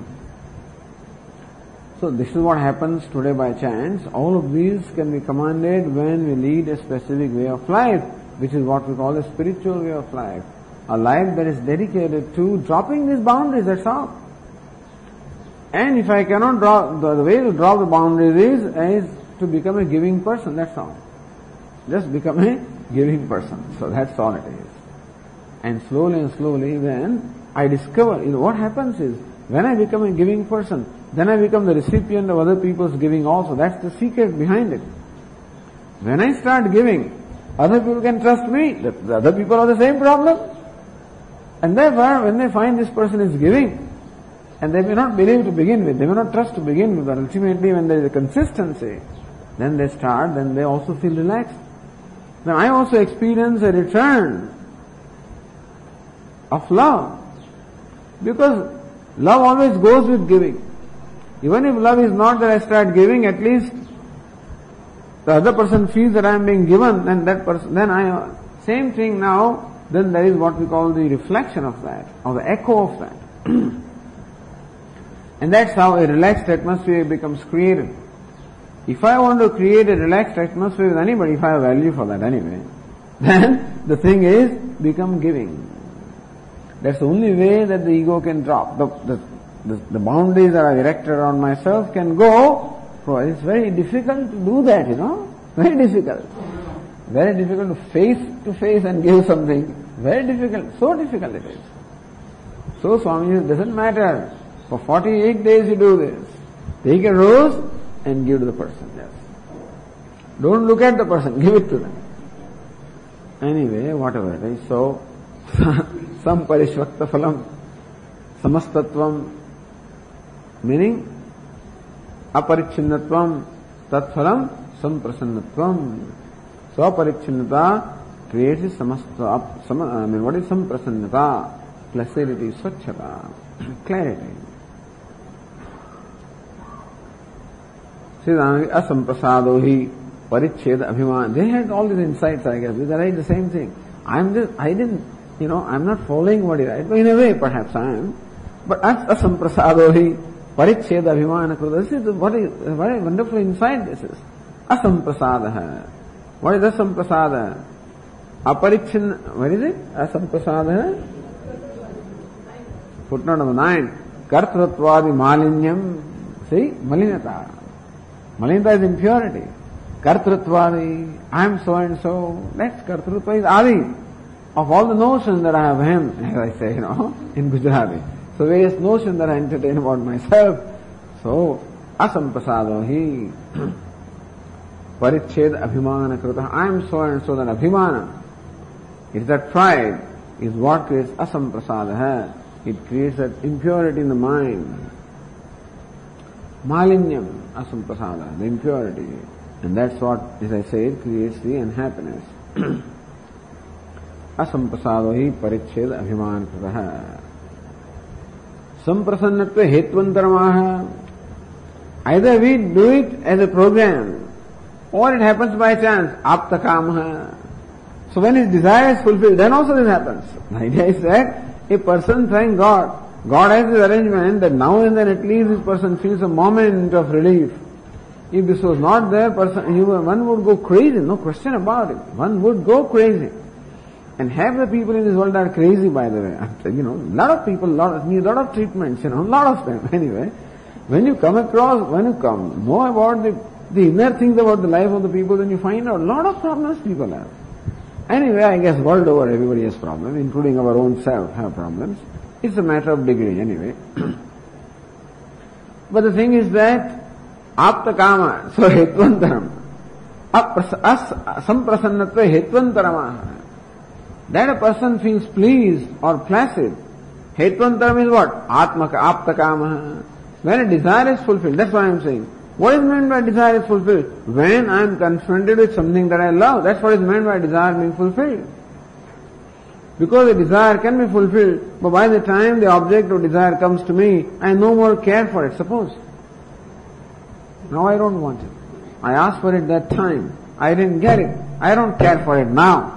So this is what happens today by chance. All of these can be commanded when we lead a specific way of life, which is what we call a spiritual way of life. a life that is dedicated to dropping these boundaries, that's all. And if I cannot drop, the, the way to drop the boundaries is, is to become a giving person, that's all. Just become a giving person. So that's all it is. And slowly and slowly then I discover, you know, what happens is, when I become a giving person, then I become the recipient of other people's giving also. That's the secret behind it. When I start giving, other people can trust me. The, the other people have the same problem. And therefore, when they find this person is giving, and they may not believe to begin with, they may not trust to begin with, but ultimately when there is a consistency, then they start, then they also feel relaxed. Then I also experience a return of love. Because love always goes with giving. Even if love is not that I start giving, at least the other person feels that I am being given, and that person, then I, same thing now, then there is what we call the reflection of that, or the echo of that. And that's how a relaxed atmosphere becomes created. If I want to create a relaxed atmosphere with anybody, if I have value for that anyway, then the thing is, become giving. That's the only way that the ego can drop. The, the, the, the boundaries that I've erected around myself can go. So it's very difficult to do that, you know. Very difficult. Very difficult to face to face and give something. Very difficult. So difficult it is. So Swami, it doesn't matter. For forty-eight days you do this. Take a rose and give to the person. Yes. Don't look at the person. Give it to them. Anyway, whatever it is. So, samparishvakta phalam, samastatvam, meaning aparichinnatvam, tatphalam, samprasannatvam. So aparichinnata creates samasta, sam, I mean, what is samprasannata? Placidity, swachhata, clarity. Asamprasado hi paricheda abhiman. They had all these insights, I guess. They write the same thing. I'm just, I didn't, you know, I'm not following what he writes, but in a way perhaps I am. But asamprasado hi paricheda abhimana kruta. This is what is, what a wonderful insight this is. Asamprasadaha. What is asamprasada? Aparichin, what is it? Asamprasadaha? Footnote number nine. Kartratvadi malinyam. See, malinata. Malinata is impurity. Kartratvadi, I am so and so. That's kartrutva is adi. Of all the notions that I have him, as I say, you know, in Gujarati. So various notions that I entertain about myself. So, asamprasado hi pariched abhimana krita. I am so and so, that abhimana, it's that pride, is what creates asamprasada. It creates that impurity in the mind. Malinyam, asamprasada, the impurity. And that's what, as I said, creates the unhappiness. Asamprasado hi pariched abhiman krita. Samprasannatva hetvantaramaha. Either we do it as a program, or it happens by chance, aptakamaha. So when his desire is fulfilled, then also this happens. The idea is that a person thank God. God has this arrangement that now and then at least this person feels a moment of relief. If this was not there, person, he, one would go crazy, no question about it. One would go crazy. And half the people in this world are crazy, by the way. You know, a lot of people lot of, need a lot of treatments, you know, a lot of them. Anyway, when you come across, when you come, know about the, the inner things about the life of the people, then you find out a lot of problems people have. Anyway, I guess world over everybody has problems, including our own self have problems. It's a matter of degree anyway. But the thing is that, apta kama, so hetvantaram, samprasannatva hetvantaramaha. That a person feels pleased or placid. Hetvantaram is what? Atmaka, apta kama. When a desire is fulfilled, that's what I am saying. What is meant by desire is fulfilled? When I am confronted with something that I love, that's what is meant by desire being fulfilled. Because a desire can be fulfilled, but by the time the object of desire comes to me, I no more care for it, suppose. Now I don't want it. I asked for it that time. I didn't get it. I don't care for it now.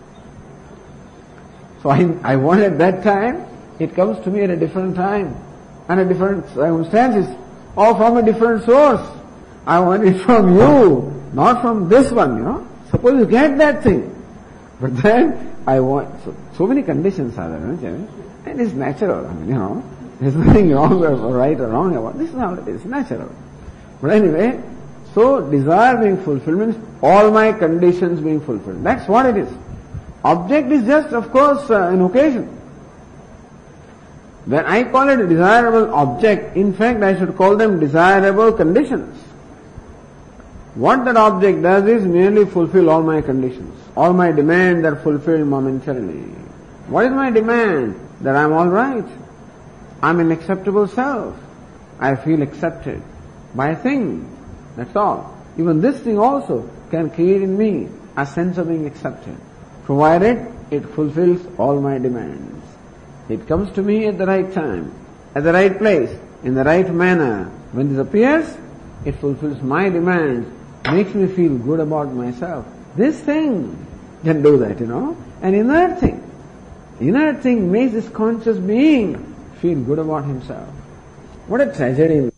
So I, I want it that time, it comes to me at a different time, and a different circumstances, or from a different source. I want it from you, not from this one, you know. Suppose you get that thing. But then I want, so, so many conditions are there, and it's natural, I mean, you know, there's nothing wrong or right or wrong about it. This is how it is, natural. But anyway, so desire being fulfilled means all my conditions being fulfilled. That's what it is. Object is just, of course, uh, an occasion. When I call it a desirable object, in fact I should call them desirable conditions. What that object does is merely fulfill all my conditions. All my demands are fulfilled momentarily. What is my demand? That I am alright. I am an acceptable self. I feel accepted by a thing. That's all. Even this thing also can create in me a sense of being accepted, provided it fulfills all my demands. It comes to me at the right time, at the right place, in the right manner. When this appears, it fulfills my demands, makes me feel good about myself. This thing can do that, you know. An inert thing. Inert thing makes this conscious being feel good about himself. What a tragedy.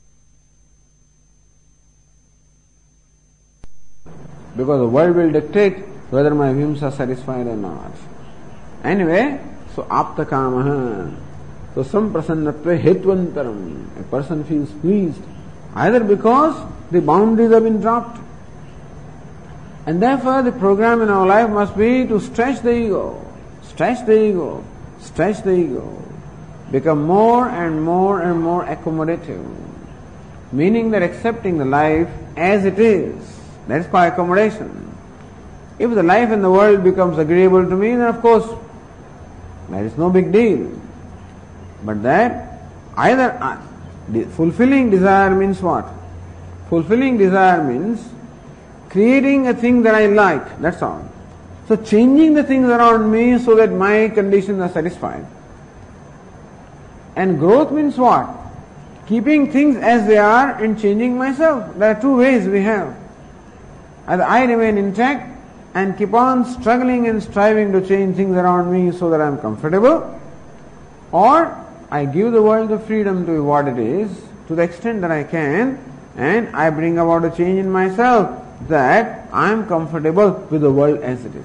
Because the world will dictate whether my whims are satisfied or not. Anyway, so aptakamaha. So samprasannatva hetvantaram. A person feels pleased either because the boundaries have been dropped. And therefore the program in our life must be to stretch the ego. Stretch the ego. Stretch the ego. Become more and more and more accommodative. Meaning that accepting the life as it is. That is called accommodation. If the life in the world becomes agreeable to me, then of course, that is no big deal. But that, either, uh, the fulfilling desire means what? Fulfilling desire means creating a thing that I like, that's all. So changing the things around me so that my conditions are satisfied. And growth means what? Keeping things as they are and changing myself. There are two ways we have. Either I remain intact and keep on struggling and striving to change things around me so that I am comfortable, or I give the world the freedom to be what it is to the extent that I can, and I bring about a change in myself that I am comfortable with the world as it is.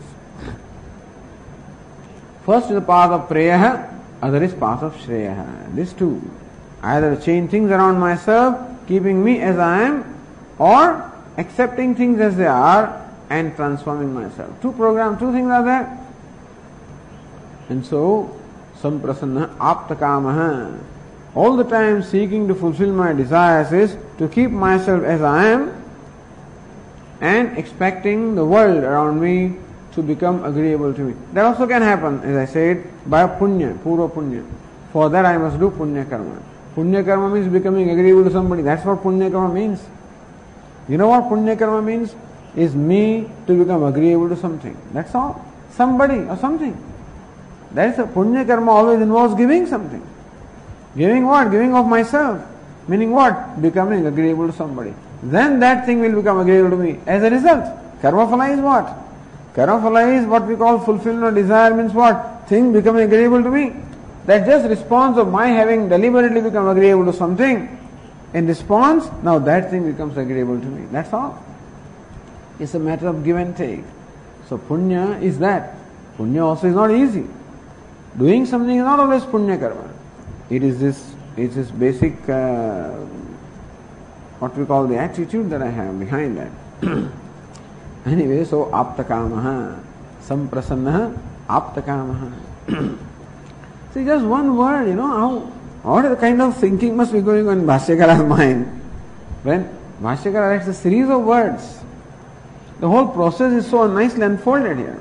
First is the path of preyaha, other is path of shreyaha. These two. Either change things around myself, keeping me as I am, or accepting things as they are and transforming myself. Two programs, two things are there. And so, samprasanna aptakamaha. All the time seeking to fulfill my desires is to keep myself as I am and expecting the world around me to become agreeable to me. That also can happen, as I said, by punya, pura punya. For that I must do punya karma. Punya karma means becoming agreeable to somebody. That's what punya karma means. You know what punya karma means? Is me to become agreeable to something. That's all. Somebody or something. That is a punya karma always involves giving something. Giving what? Giving of myself. Meaning what? Becoming agreeable to somebody. Then that thing will become agreeable to me. As a result, karma phala is what? Karma phala is what we call fulfillment or desire means what? Thing becoming agreeable to me. That's just response of my having deliberately become agreeable to something. In response, now that thing becomes agreeable to me. That's all. It's a matter of give and take. So punya is that. Punya also is not easy. Doing something is not always punya karma. It is this, it is this basic, uh, what we call the attitude that I have behind that. Anyway, so aptakamaha, samprasannaha, aptakamaha. See, just one word, you know, how, what the kind of thinking must be going on in Bhashyakara's mind when Bhashyakara writes a series of words. The whole process is so nicely unfolded here.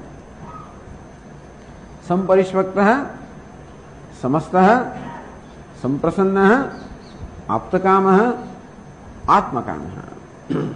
Samparishvaktaha, samastaha, samprasannaha, aptakamaha, atmakamaha.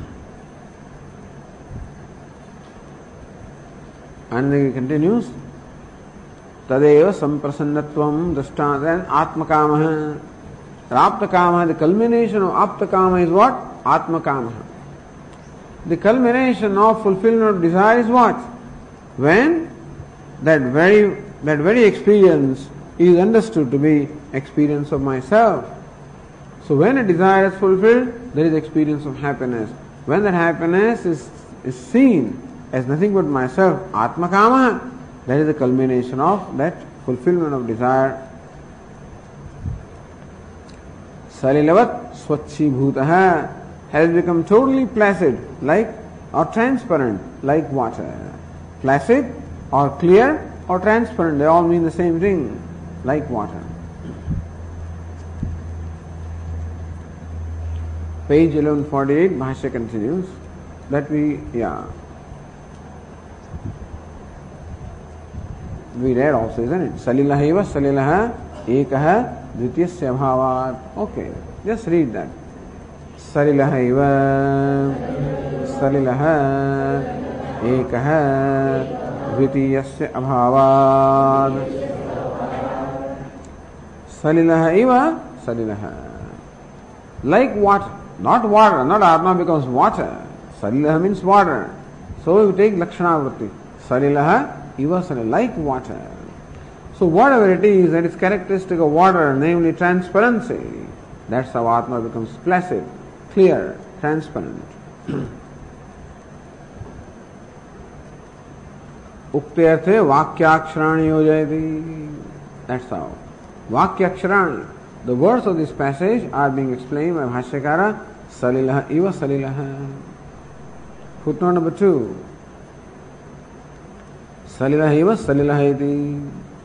And then he continues, Tadeva samprasannatvam drashta, then atmakamaha. Aptakamaha, the culmination of aptakama is what? Atmakamaha. The culmination of fulfillment of desire is what? When that very that very experience is understood to be experience of myself. So when a desire is fulfilled, there is experience of happiness. When that happiness is, is seen as nothing but myself, atmakama, That is the culmination of that fulfillment of desire. Salilavat swachibhutaha has become totally placid, like or transparent, like water. Placid or clear or transparent, they all mean the same thing, like water. Page eleven forty-eight, Bhashya continues. That we, yeah. We read also, isn't it? Salilahaiva salilaha ekaha dvitiyasya bhavat. Okay, just read that. Salilahaiva salilaha ekaha dvitiyasya abhavat. Salilahaiva salilaha. Like water. Not water, not Atma becomes water. Salilaha means water. So we take Lakshana Vritti. Salilaha, iva salil, like water. So whatever it is that is characteristic of water, namely transparency, that's how Atma becomes placid, clear, transparent. Ukte arthe vakyakshirani yojayati. That's how. Vakyakshirani. The words of this passage are being explained by Bhashyakara. Salilaha iva salilaha. Footnote number two. Salilaha iva salilaha iti.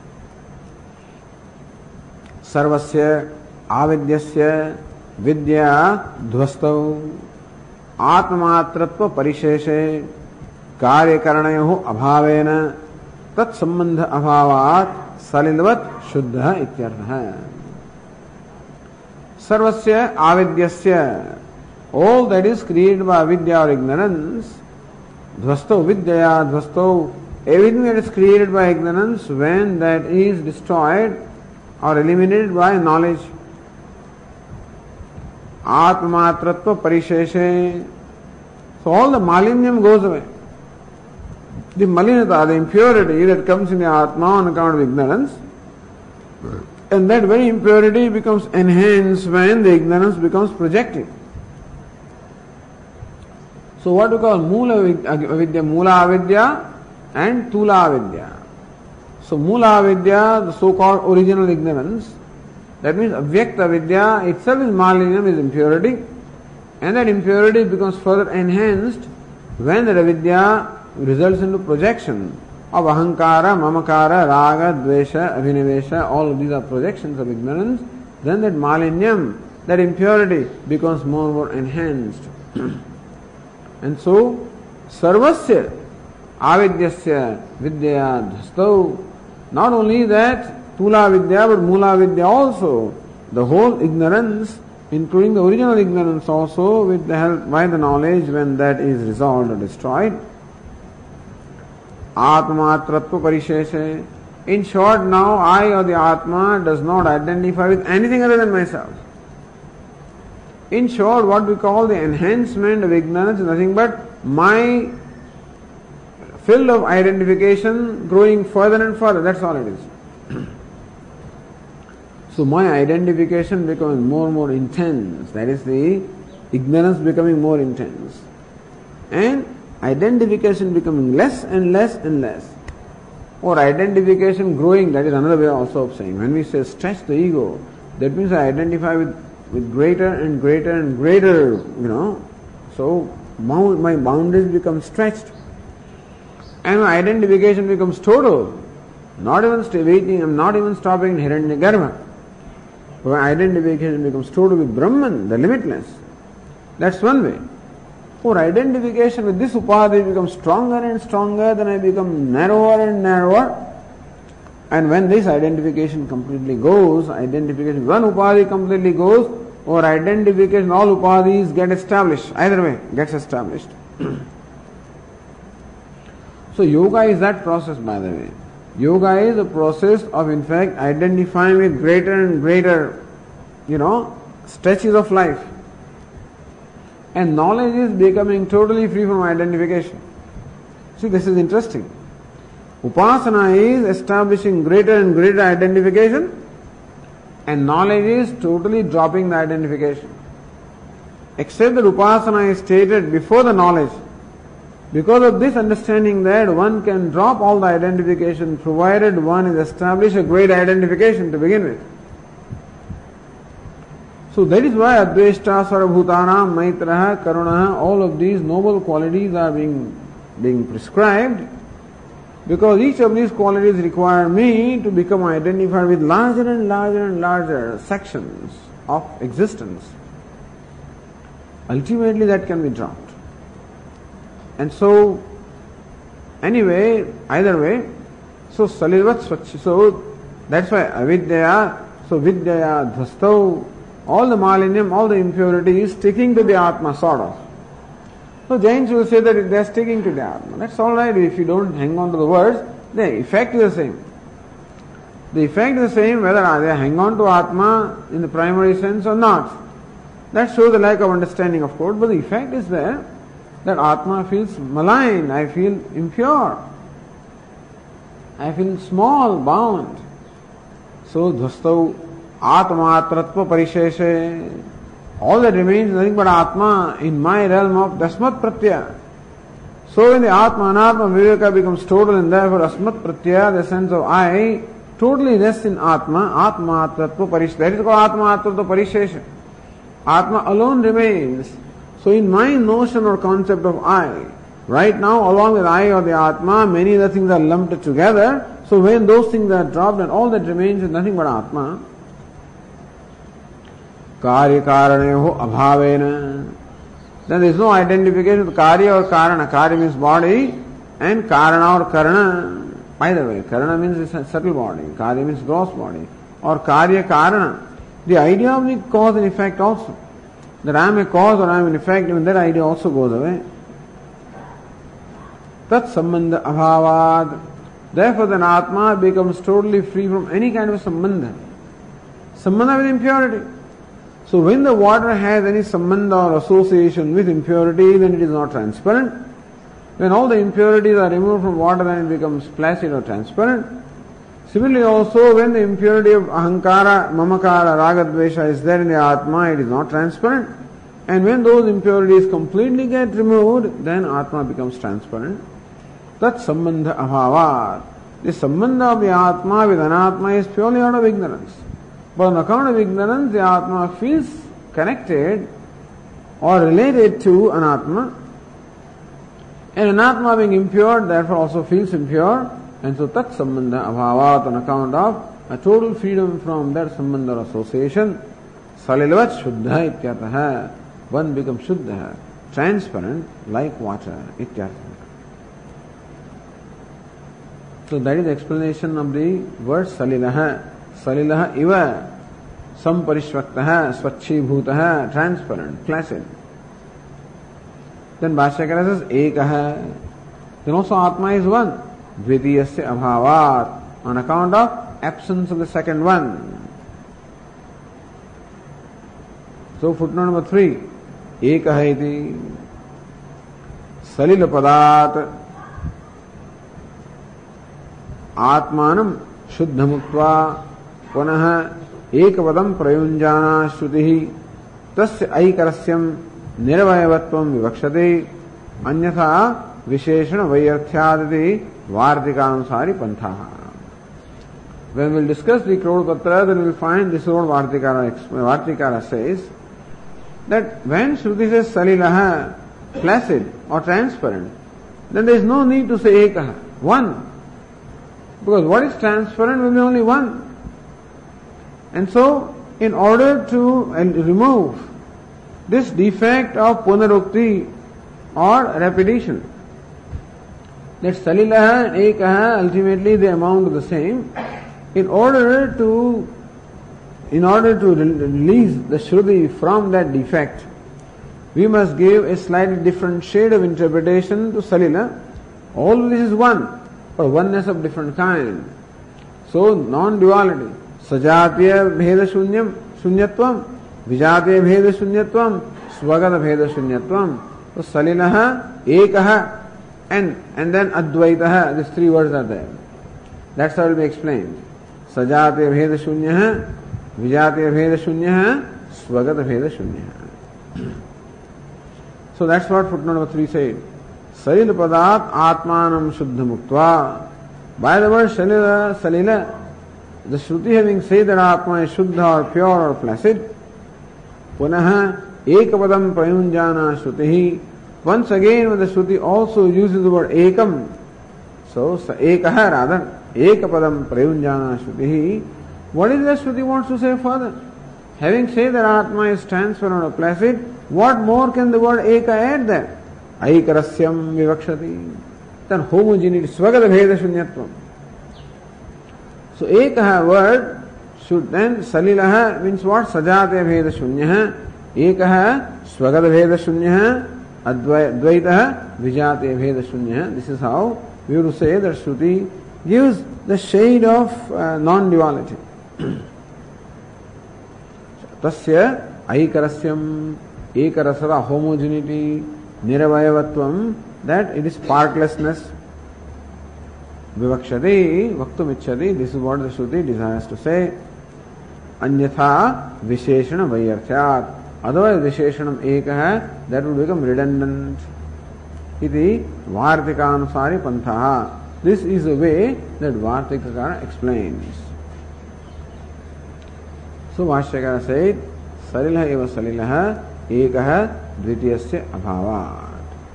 Sarvasya avidyasya vidya dhvastau atmamatratva parisheshe karyakaranayoh abhavena tat sambandha abhavat salilvat shuddha ityartha. Sarvasya avidyasya, all that is created by avidya or ignorance, dhvasto vidyaya dhvasto, everything that is created by ignorance, when that is destroyed or eliminated by knowledge. Atmamatratva parisheshe, so all the malinyam goes away. The malinata, the impurity that comes in the Atma on account of ignorance, and that very impurity becomes enhanced when the ignorance becomes projected. So what we call Mula Avidya, Mula Avidya and Tula Avidya. So Mula Avidya, the so-called original ignorance, that means Avyakta Vidya itself is malinyam, is impurity, and that impurity becomes further enhanced when that avidya results into projection of ahankara, mamakara, raga, dvesha, abhinivesha, all of these are projections of ignorance. Then that malinyam, that impurity becomes more and more enhanced. And so, sarvasya avidyasya vidya dhastau, not only that Tula Vidya, but Mula Vidya also, the whole ignorance, including the original ignorance also, with the help by the knowledge, when that is resolved or destroyed. Atmatratva parisheshe. In short, now I or the Atma does not identify with anything other than myself. In short, what we call the enhancement of ignorance is nothing but my field of identification growing further and further. That's all it is. So my identification becomes more and more intense. That is the ignorance becoming more intense. And identification becoming less and less and less. Or identification growing, that is another way also of saying. When we say stretch the ego, that means I identify with, with greater and greater and greater, you know. So my boundaries become stretched. And my identification becomes total. Not even waiting, I'm not even stopping in Hiranyagarbha. My identification becomes total with Brahman, the limitless. That's one way. For identification with this upadhi becomes stronger and stronger, then I become narrower and narrower. And when this identification completely goes, identification, one upadhi completely goes, or identification, all upadhis get established. Either way, gets established. So yoga is that process, by the way. Yoga is a process of, in fact, identifying with greater and greater, you know, stretches of life. And knowledge is becoming totally free from identification. See, this is interesting. Upasana is establishing greater and greater identification, and knowledge is totally dropping the identification. Except that Upasana is stated before the knowledge. Because of this understanding that one can drop all the identification provided one is established a great identification to begin with. So that is why Adveshta, Sarvabhutanam, Maitraha, Karunaha, all of these noble qualities are being, being prescribed, because each of these qualities require me to become identified with larger and larger and larger sections of existence. Ultimately that can be dropped. And so, anyway, either way, so Salilvat Swachhi, so that's why Avidya, so Vidyaya Dhastau, all the malinyam, all the impurity is sticking to the Atma, sort of. So Jains will say that they are sticking to the Atma. That's alright if you don't hang on to the words, the effect is the same. The effect is the same whether they hang on to Atma in the primary sense or not. That shows the lack of understanding, of course, but the effect is there that Atma feels malign, I feel impure, I feel small, bound. So Dhastau Atmatratva Parisheshe, all that remains is nothing but Atma in my realm of Dasmat Pratyaya. So when the Atma Anatma Viveka becomes total and therefore Asmat Pratyaya, the sense of I, totally rests in Atma, Atmatratva Parisheshe. That is called Atmatratva Parisheshe. Atma alone remains. So in my notion or concept of I, right now along with I or the Atma, many other things are lumped together. So when those things are dropped and all that remains is nothing but Atma, Karya Karaneho Abhavena, then there is no identification with Karya or Karana. Karya means body and Karana or Karana. By the way, Karana means a subtle body, Karya means gross body, or Karya Karana. The idea of the cause and effect also. That I am a cause or I am an effect, even that idea also goes away. Tat sambandha abhavad. Therefore, then Atma becomes totally free from any kind of sambandha. Sambandha with impurity. So when the water has any sambandha or association with impurity, then it is not transparent. When all the impurities are removed from water, then it becomes placid or transparent. Similarly also, when the impurity of ahankara, mamakara, ragadvesha is there in the Atma, it is not transparent. And when those impurities completely get removed, then Atma becomes transparent. Tat sambandha abhavat. The sambandha of the Atma with Anatma is purely out of ignorance. But on account of ignorance, the Atma feels connected or related to Anatma. And Anatma being impure, therefore also feels impure. And so tat sambandha abhavat, on account of a total freedom from that sambandha or association, salilvat shuddha ityataha, one becomes shuddha, transparent like water, ityataha. So that is the explanation of the word salilaha. Salilaha iva, samparishvaktaha, swachhibhutaha, transparent, placid. Then Bhashyakara says ekaha. Then also Atma is one. Dvitiyasya abhavat, on account of absence of the second one. So footnote number three, ekaha iti salilapadat atmanam shuddhamutva punah ekavadam prayunjana shruti tasya aikarasyam niravayavatvam vivakshate anyatha visheshana vayarthyadati Vardikanunsari Panthaha. When we will discuss the Krodapatra, then we will find this word Vardikara, Vardikara says that when Shruti says Salilaha, placid or transparent, then there is no need to say Ekaha, one. Because what is transparent will be only one. And so, in order to remove this defect of Punarukti or repetition, that Salilaha and Ekaha, ultimately they amount to the same. In order to, in order to release the Shruti from that defect, we must give a slightly different shade of interpretation to Salila. All this is one, but oneness of different kind. So, non-duality. Sajatiya bheda shunyam, shunyatvam, vijatiya bheda shunyatvam, swagata bheda shunyatvam. So, Salilaha, Ekaha, And, and then Advaitaha, these three words are there. That's how it will be explained. Sajatya bheda shunyaha, vijatya bheda shunyaha, swagata bheda shunyaha. So that's what footnote number three said. Salila padat atmanam shuddha muktva. By the word salila, salila, the Shruti having said that Atma is shuddha or pure or placid, punaha ekapadam prayunjana Shruti. Once again when the Shruti also uses the word ekam, so ekaha rather, ekapadam prayunjana Shruti. What is the Shruti wants to say further? Having said that Atma is transparent or placid, what more can the word eka add there? Aikarasyam vivakshati. Then homogeneity, swagada bheda shunyatvam. So ekaha word should then salilaha means what? Sajate bheda shunyaha. Ekaha swagada bheda shunyaha. Advaitaha vijate bheda shunyaha. This is how we will say that Shruti gives the shade of uh, non-duality. Tasya aikarasyam ekarasara homogeneity niravayavatvam, that it is partlessness. Vivakshati vaktum ichchati, this is what the Shruti desires to say. Anyatha visheshana vayarthyat, otherwise visheshanam ekaha, that will become redundant. Iti vartikanusari pantha. This is the way that Vartikakara explains. So Vashyakara said, Salilah eva salilah ekaha dvitiyasya abhavat.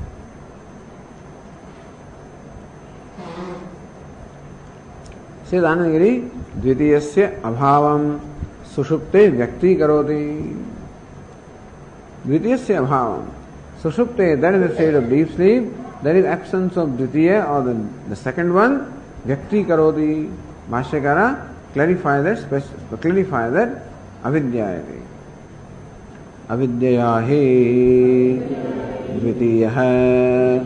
Says Anandagiri, dvitiyasya abhavam sushupte vyakti karoti. Dvitiyasya abhavam. Sushupte, that is the state of deep sleep, that is absence of dvitiya or the, the second one, vyakti karoti. Vashyakara clarify that, clarify that avidyayati. Avidyaya hi dvitiyaha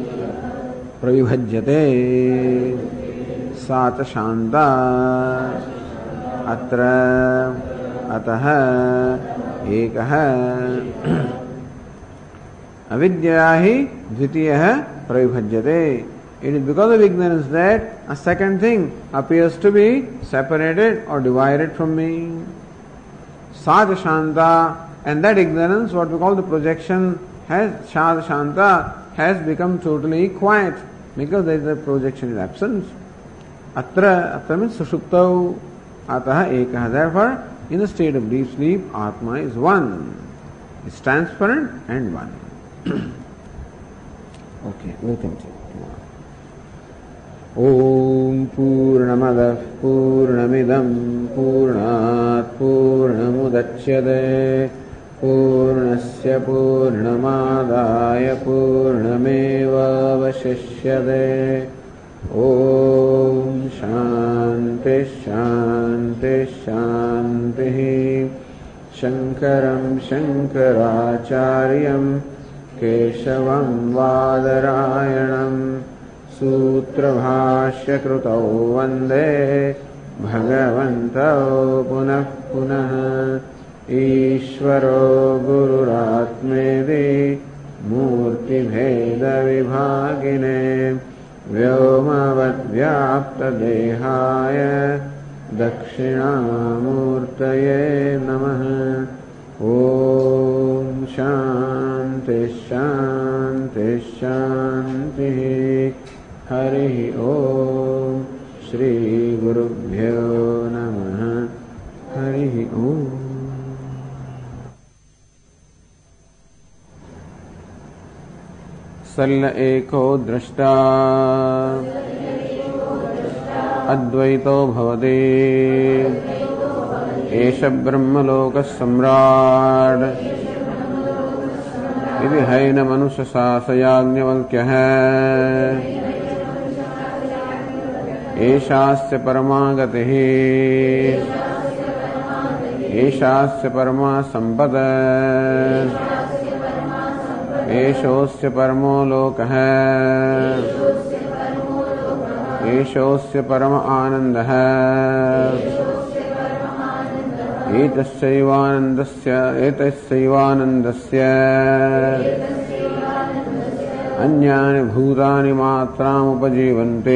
prayubhajyate sata shanta atra ataha ekaha. Avidyaya hi dvitiyaha prayubhajyate. It is because of ignorance that a second thing appears to be separated or divided from me. Sata shanta, and that ignorance, what we call the projection, has Shad Shanta, has become totally quiet because there is a projection is absent. Atra, atra means sushuptau, ataha ekaha. Therefore, in the state of deep sleep, Atma is one. It's transparent and one. Okay, we'll continue. Om Purnamadah Purnamidam Purnat Purnamudachyate Purnasya Purnamadaya Purnameva Vashishyate. Om Shanti Shanti Shanti. Shankaram Shankaracharyam Keshavam Vadarayanam Sutra Krutau Vande Bhagavantau Punah Punah. Ishvaro Gururatmedi Murti Bheda Vibhagine Vyomavad Vyapta Dehaya Dakshinamurtaye Namaha. Om Shanti Shanti Shanti. Hari Om. Shri Gurubhyo Namaha. Hari Om. Salila eko drashta advaito bhavati esha brahmaloka samrad iti haina manusya sasayagnyvalkyah eshasya paramagatihi eshasya parama sampada एषोस्य परमो लोकः एषोस्य परम आनन्दः एतस्यैवानन्दस्य एतस्यैवानन्दस्य अन्यानि भूतानि मात्रामुपजीवन्ते.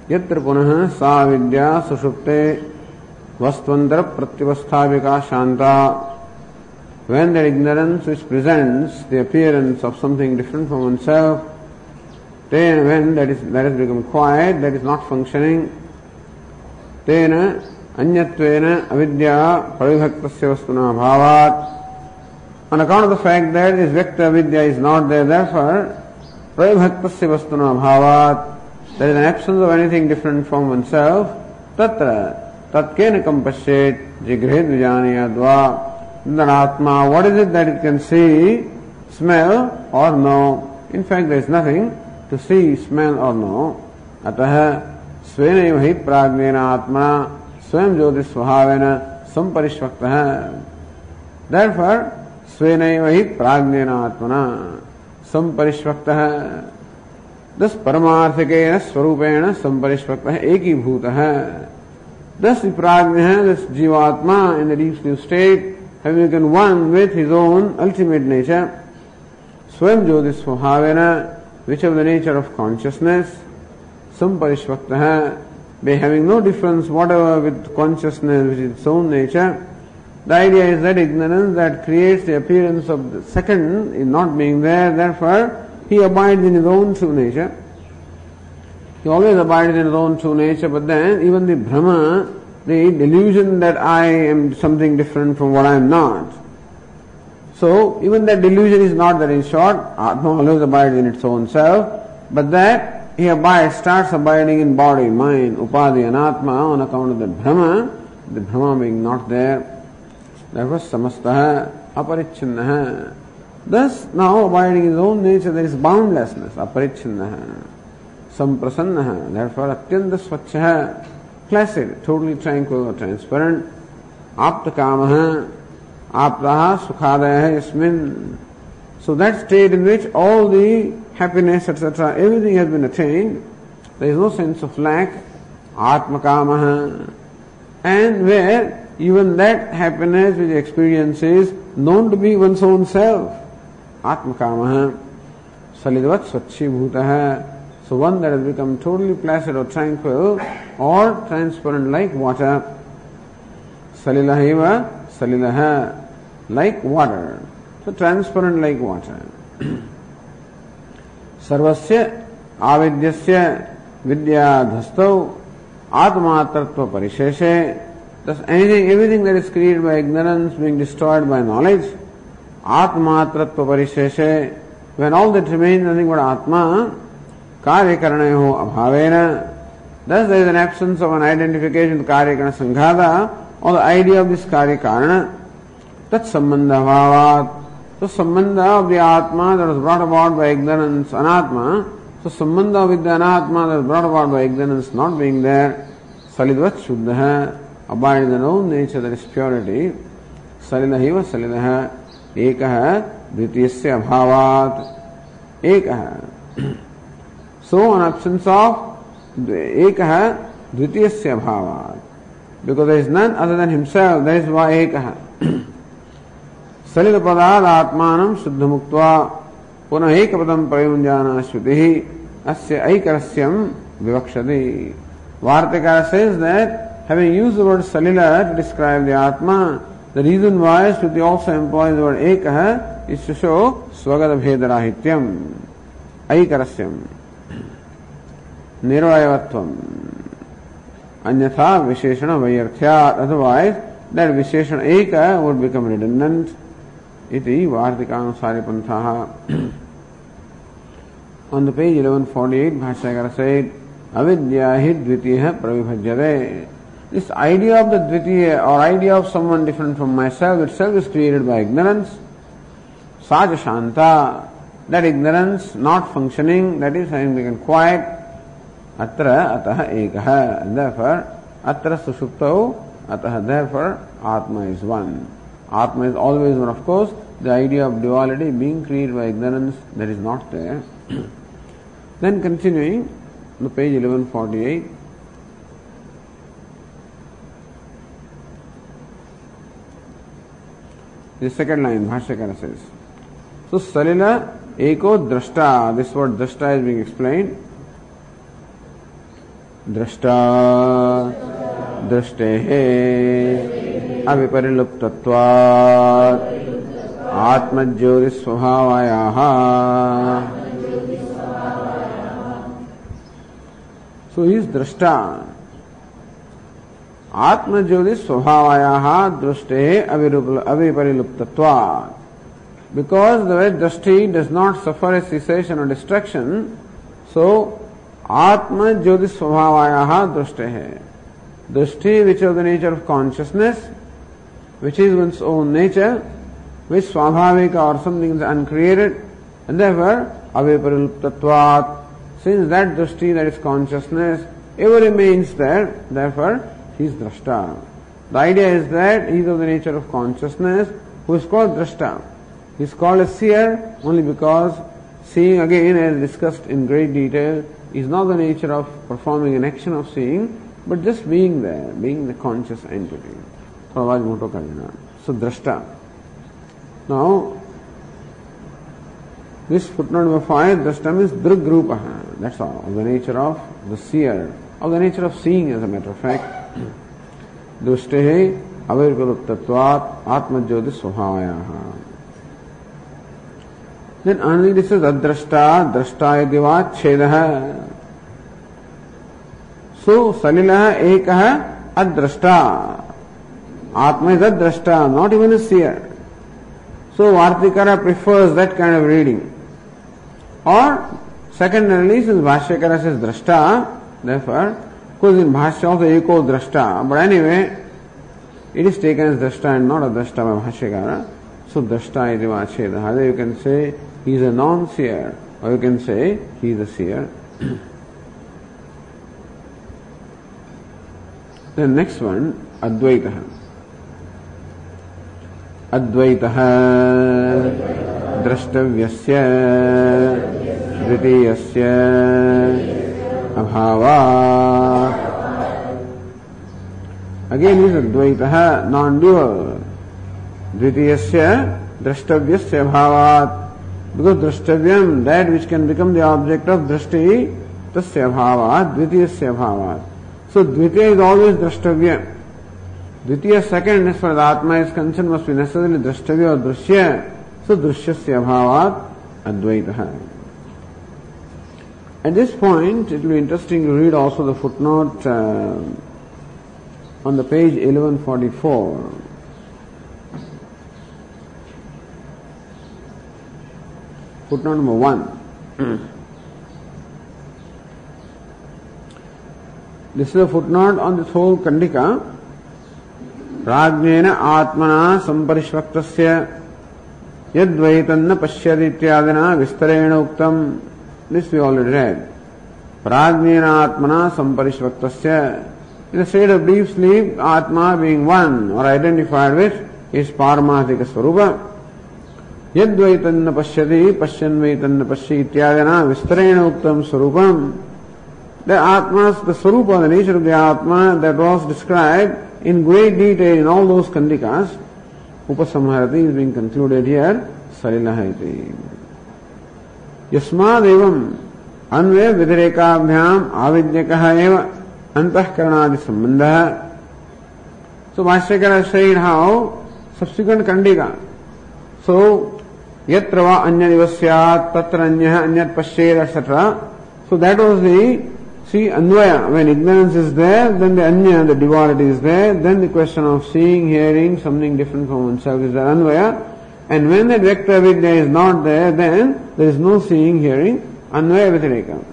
यत्र पुनः सा विद्या सुषुप्ते vastvantar pratyavasthavika shanta. When that ignorance which presents the appearance of something different from oneself, then when that is that has become quiet, that is not functioning, tena anyatvena avidya parivibhaktasya vastuna bhavat. On account of the fact that this vyakta avidya is not there, therefore parivibhaktasya vastuna bhavat, there is an absence of anything different from oneself. Tatra tatkena kampashet jigrehed vijaniyadva. That Atma, what is it that it can see, smell or know? In fact, there is nothing to see, smell or know. Ataha svenaiva hi pragnena atmana swayam jyotis svabhavena samparishvaktaha. Therefore, svenaiva hi pragnena atmana samparishvaktaha. Thus paramarthikena swarupena samparishvaktaha ekibhutaha. Thus the prajna, this jivatma in the deep sleep state, having become one with his own ultimate nature, swayam jyotis svabhavena, which of the nature of consciousness, samparishvaktaha, by having no difference whatever with consciousness which is its own nature. The idea is that ignorance that creates the appearance of the second is not being there, therefore he abides in his own true nature. He always abides in his own true nature, but then even the Brahma, the delusion that I am something different from what I am not. So even that delusion is not that in short, Atma always abides in its own self, but that he abides, starts abiding in body, mind, upadhi, anatma on account of the Brahma, the Brahma being not there. Therefore samastaha aparichinnaha. Thus now abiding in his own nature there is boundlessness, aparichinnaha, samprasannaha, therefore atyanta swachchaha, placid, totally tranquil or transparent, aptakamaha, aptaha sukhadaya yasmin. So that state in which all the happiness, et cetera, everything has been attained, there is no sense of lack, atmakamaha, and where even that happiness which experiences known to be one's own self, atmakamaha, salidvat swachhi bhutaha. So one that has become totally placid or tranquil or transparent like water, salilahaiva salilaha, like water. So transparent like water. Sarvasya avidyasya vidyadhastau atmatratva parisheshe. Thus anything, everything that is created by ignorance being destroyed by knowledge, atmatratva parisheshe, when all that remains nothing but Atma, Karyakaranayo abhavena. Thus there is an absence of an identification with Karyakarana Sanghata, or the idea of this Karyakarana. Tat sambandha bhavat. So sambandha of the Atma that was brought about by ignorance, anatma. So sambandha with the anatma that was brought about by ignorance not being there, salidvat shuddha, abide in their own nature, that is purity. Salilahiva salilaha, ekaha dvitiyasya abhavat. Ekaha. So an absence of ekaha dvitiyasya bhavat. Because there is none other than himself, that is why ekaha. Salilapadaad atmanam shuddhamuktva punah ekapadam prayunjana shruti asya aikarasyam vivakshati. Vartakara says that having used the word salila to describe the Atma, the reason why Shruti also employs the word ekaha is to show swagata bhedarahityam, aikarasyam, nirvayavatvam, anyatha visheshana vayarthyat. Otherwise, that visheshana eka would become redundant. Iti vartikanusari panthaha. On the page eleven forty-eight, Bhashyakara said, avidya hi dvitiya pravibhajyate. This idea of the dvitiya or idea of someone different from myself itself is created by ignorance. Saja shanta, that ignorance not functioning, that is having become quiet. Atra ataha ekaha, and therefore atra sushuptau ataha, therefore Atma is one. Atma is always one. Of course, the idea of duality being created by ignorance, that is not there. Then continuing, on page eleven forty-eight, the second line, Bhashyakara says, so salila eko drashta, this word drashta is being explained. drashta drashtehe avipariluptatvat atmajyoti svabhavayaha. So he is drashta. Atmajyoti svabhavayaha drashte avipariluptatvat. Because the way drashti does not suffer a cessation or destruction, so Atma Jyoti Svabhavayaha Drashte. Drashti, which is the nature of consciousness, which is one's own nature, which Svabhavika or something is uncreated, and therefore Avipariluptatvat. Since that Drashti, that is consciousness, ever remains there, therefore he is Drashta. The idea is that he is of the nature of consciousness, who is called Drashta. He is called a seer only because seeing, again as discussed in great detail, is not the nature of performing an action of seeing, but just being there, being the conscious entity. So drashta. Now, this footnote number five, drashta means drugrupaha. That's all, of the nature of the seer, of the nature of seeing as a matter of fact. Drashte avirgaluptatvat atmajyoti svabhavayaha. Then only this is adrashta, drashta yadiva chedaha. So salilaha ekaha adrashta. Atma is adrashta, not even a seer. So Vartikara prefers that kind of reading. Or secondarily, since Bhashyakara says drashta, therefore, because in Bhashya also eko drashta, but anyway, it is taken as drashta and not a drashta by Bhashyakara. So drashta yadiva chedaha. Either you can say he is a non-seer, or you can say he is a seer. The next one, Advaitaha. Advaitaha drashtavyasya dvitiyasya abhava. Again is Advaitaha, non-dual. Dvitiyasya drashtavyasya abhavat. Because drashtavyam, that which can become the object of drashti, tasya bhavat, dvitiyasya bhavat. So dvitiya is always drashtavya. Dvitiya second, as far as Atma is concerned, must be necessarily drashtavya or drashya. So drishyasya bhavat, advaitaha. At this point, it will be interesting to read also the footnote uh, on the page eleven forty-four. Footnote number one. This is a footnote on this whole Kandika. Prajnena atmana samparishvaktasya yadvaitanna pashyati ityadina vistarena uktam. This we already read. Prajnena atmana samparishvaktasya. In a state of deep sleep, Atma being one or identified with is Paramathika Swarupa. Yadvaitanna pashyati, pashyanvaitanna pashya ityadina vistarena uktam Swarupam. The Atma, the Swarupa, the nature of the Atma that was described in great detail in all those Kandikas, Upasamharati is being concluded here, Salilahati. Yasmadevam anve vidirekabhyam avidyakaha eva antahkaranadi sambandha. So Bhashyakara said how subsequent Kandika. So, yatra va anya divasyat, tatra anyaha anyat pashyed, et cetera. So that was the See, Anvaya, when ignorance is there, then the Anya, the duality is there, then the question of seeing, hearing, something different from oneself is there, Anvaya. And when that Vyakta Vidya is not there, then there is no seeing, hearing, Anvaya Vitireka.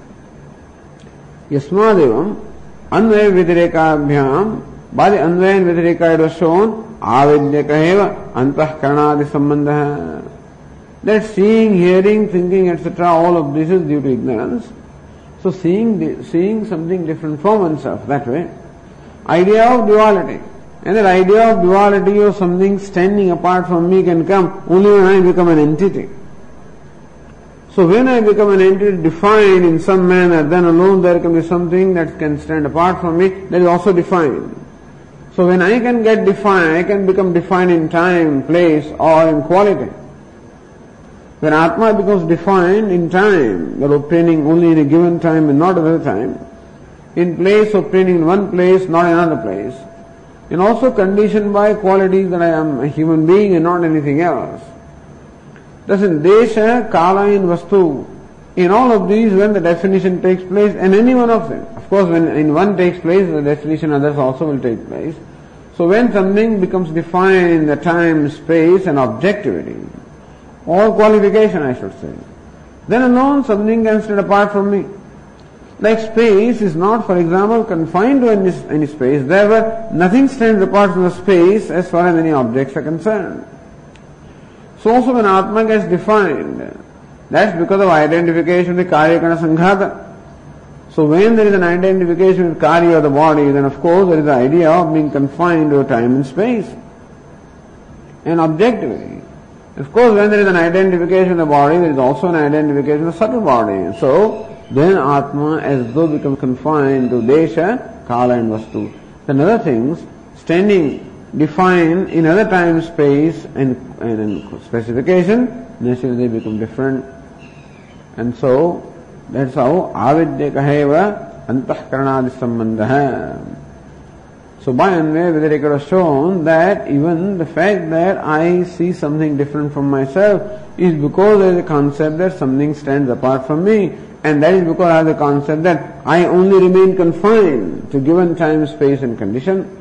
Yasmadevam, Anvaya Vitireka by the Anvaya and Vitireka it was shown, Avidyaka eva, Antahkaranadi Sambandha. That seeing, hearing, thinking, et cetera, all of this is due to ignorance. So seeing seeing something different from oneself, that way. Idea of duality. And that idea of duality or something standing apart from me can come only when I become an entity. So when I become an entity defined in some manner, then alone there can be something that can stand apart from me that is also defined. So when I can get defined, I can become defined in time, place or in quality. When Atma becomes defined in time, but obtaining only in a given time and not another time, in place of training in one place, not in another place, and also conditioned by qualities that I am a human being and not anything else. Thus in Desha, Kala and Vastu, in all of these when the definition takes place, and any one of them, of course when in one takes place, the definition others also will take place. So when something becomes defined in the time, space and objectivity, or qualification I should say, then alone something can stand apart from me. Like space is not, for example, confined to any, any space. Therefore, nothing stands apart from the space as far as any objects are concerned. So also when Atma gets defined, that's because of identification with Karya Kana Sanghata. So when there is an identification with Karya of the body, then of course there is the idea of being confined to time and space. And objectivity. Of course when there is an identification of the body, there is also an identification of the subtle body. So then Atma as though becomes confined to Desha, Kala and Vastu. Then other things, standing defined in other time, space and, and, and specification, naturally they become different. And so, that's how avidya kaheva antahkaranadi sambandha. So by Anvaya Vidarika was shown that even the fact that I see something different from myself is because there is a concept that something stands apart from me, and that is because I have the concept that I only remain confined to given time, space and condition.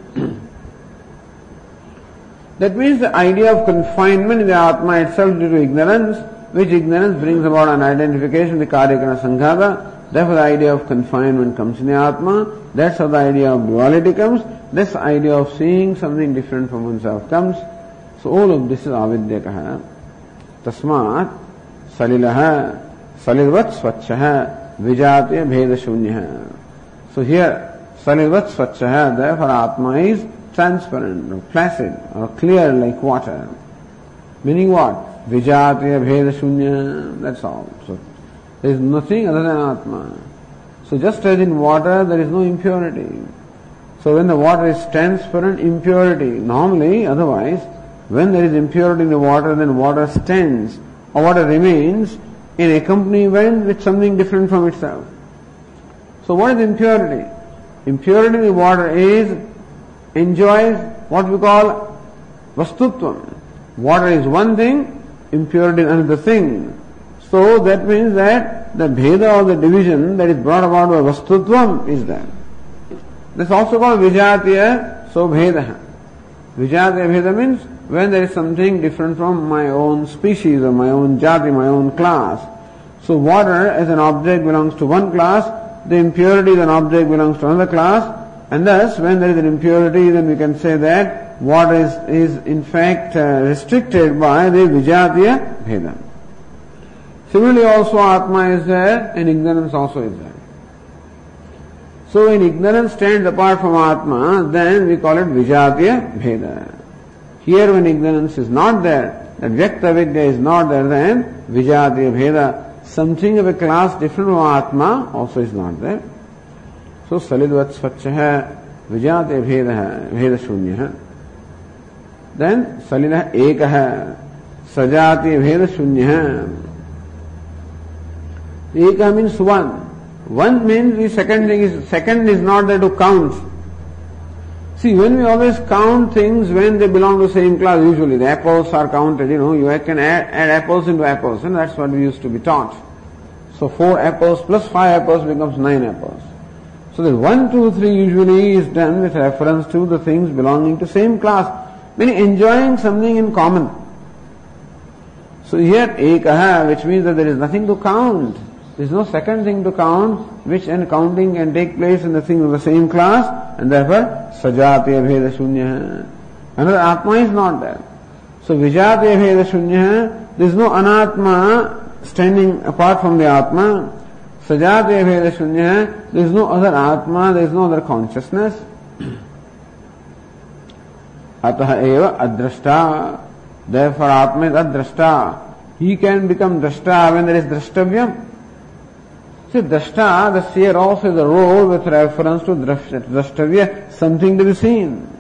That means the idea of confinement in the Atma itself due to ignorance, which ignorance brings about an identification with the Karyakana Sanghata. Therefore the idea of confinement comes in the Atma. That's how the idea of duality comes. This idea of seeing something different from oneself comes. So all of this is avidya kaha. Tasmat salilaha salilvat swachchaha vijatya bheda shunyah. So here salilvat swachchaha, therefore Atma is transparent or placid or clear like water. Meaning what? Vijatya bheda shunya, that's all. So there is nothing other than Atma. So just as in water there is no impurity. So when the water is transparent, impurity, normally otherwise when there is impurity in the water, then water stands or water remains in accompaniment with something different from itself. So what is impurity? Impurity in the water is enjoys what we call vastutvam. Water is one thing, impurity is another thing. So that means that the bheda or the division that is brought about by vastutvam is there. This is also called vijatya, so bheda. Vijatya bheda means when there is something different from my own species or my own jati, my own class. So water as an object belongs to one class, the impurity as an object belongs to another class, and thus when there is an impurity then we can say that water is, is in fact uh, restricted by the vijatya bheda. Similarly also Atma is there and ignorance also is there. So when ignorance stands apart from Atma, then we call it vijatya bheda. Here when ignorance is not there, that vyakta vidya is not there, then vijatya bheda, something of a class different from Atma also is not there. So salidvat svachchaha vijatya bheda bheda shunyah. Then salilah ekaha sajatya bheda shunyah. Eka means one. One means the second thing is, second is not there to count. See, when we always count things when they belong to the same class, usually the apples are counted, you know, you can add, add apples into apples, and that's what we used to be taught. So four apples plus five apples becomes nine apples. So the one, two, three usually is done with reference to the things belonging to same class, meaning enjoying something in common. So here ekaha, which means that there is nothing to count. There is no second thing to count, which and counting can take place in the thing of the same class, and therefore sajatya bheda shunya. Another Atma is not there. So vijatya bheda shunya, there is no anatma standing apart from the Atma. Sajatya bheda shunya, there is no other Atma, there is no other consciousness. Ataha eva adrashta. Therefore Atma is adrashta. He can become drashta when there is drashtavyam. See, drashta, the seer also is a role with reference to drashtavya, something to be seen.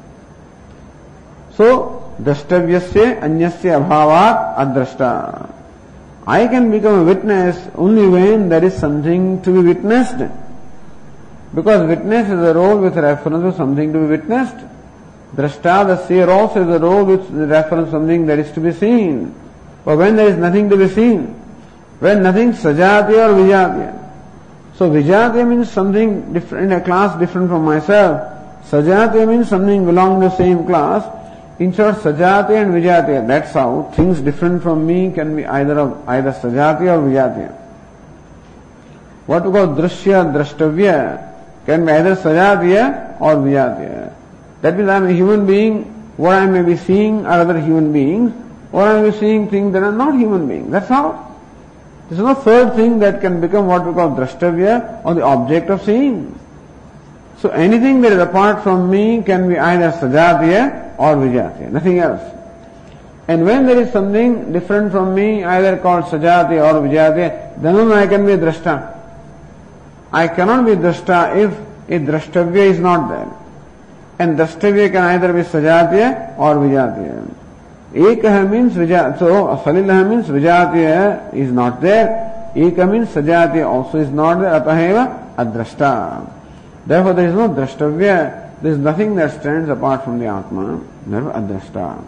So, drashtavyasya anyasya abhavat adrashta. I can become a witness only when there is something to be witnessed. Because witness is a role with reference to something to be witnessed. Drashta, the seer, also is a role with reference to something that is to be seen. But when there is nothing to be seen, when nothing sajati or vijati. So vijati means something different, a class different from myself. Sajati means something belonging to the same class. In short, sajati and vijati, that's how things different from me can be either of either sajati or vijati. What we call drashya, drashtavya can be either sajatiya or vijatiya. That means I am a human being, what I may be seeing are other human beings, or I may be seeing things that are not human beings. That's how. There is no third thing that can become what we call drashtavya or the object of seeing. So anything that is apart from me can be either sajatiya or vijatiya, nothing else. And when there is something different from me, either called sajatiya or vijatiya, then only I can be a drashta. I cannot be drashta if a drashtavya is not there. And drashtavya can either be sajatiya or vijatiya. Ekaha means vijatiya. So salilaha means vijatiya is not there. Eka means sajatiya also is not there. Ataheva adrashta. Therefore there is no drashtavya. There is nothing that stands apart from the Atma. Never adrashta.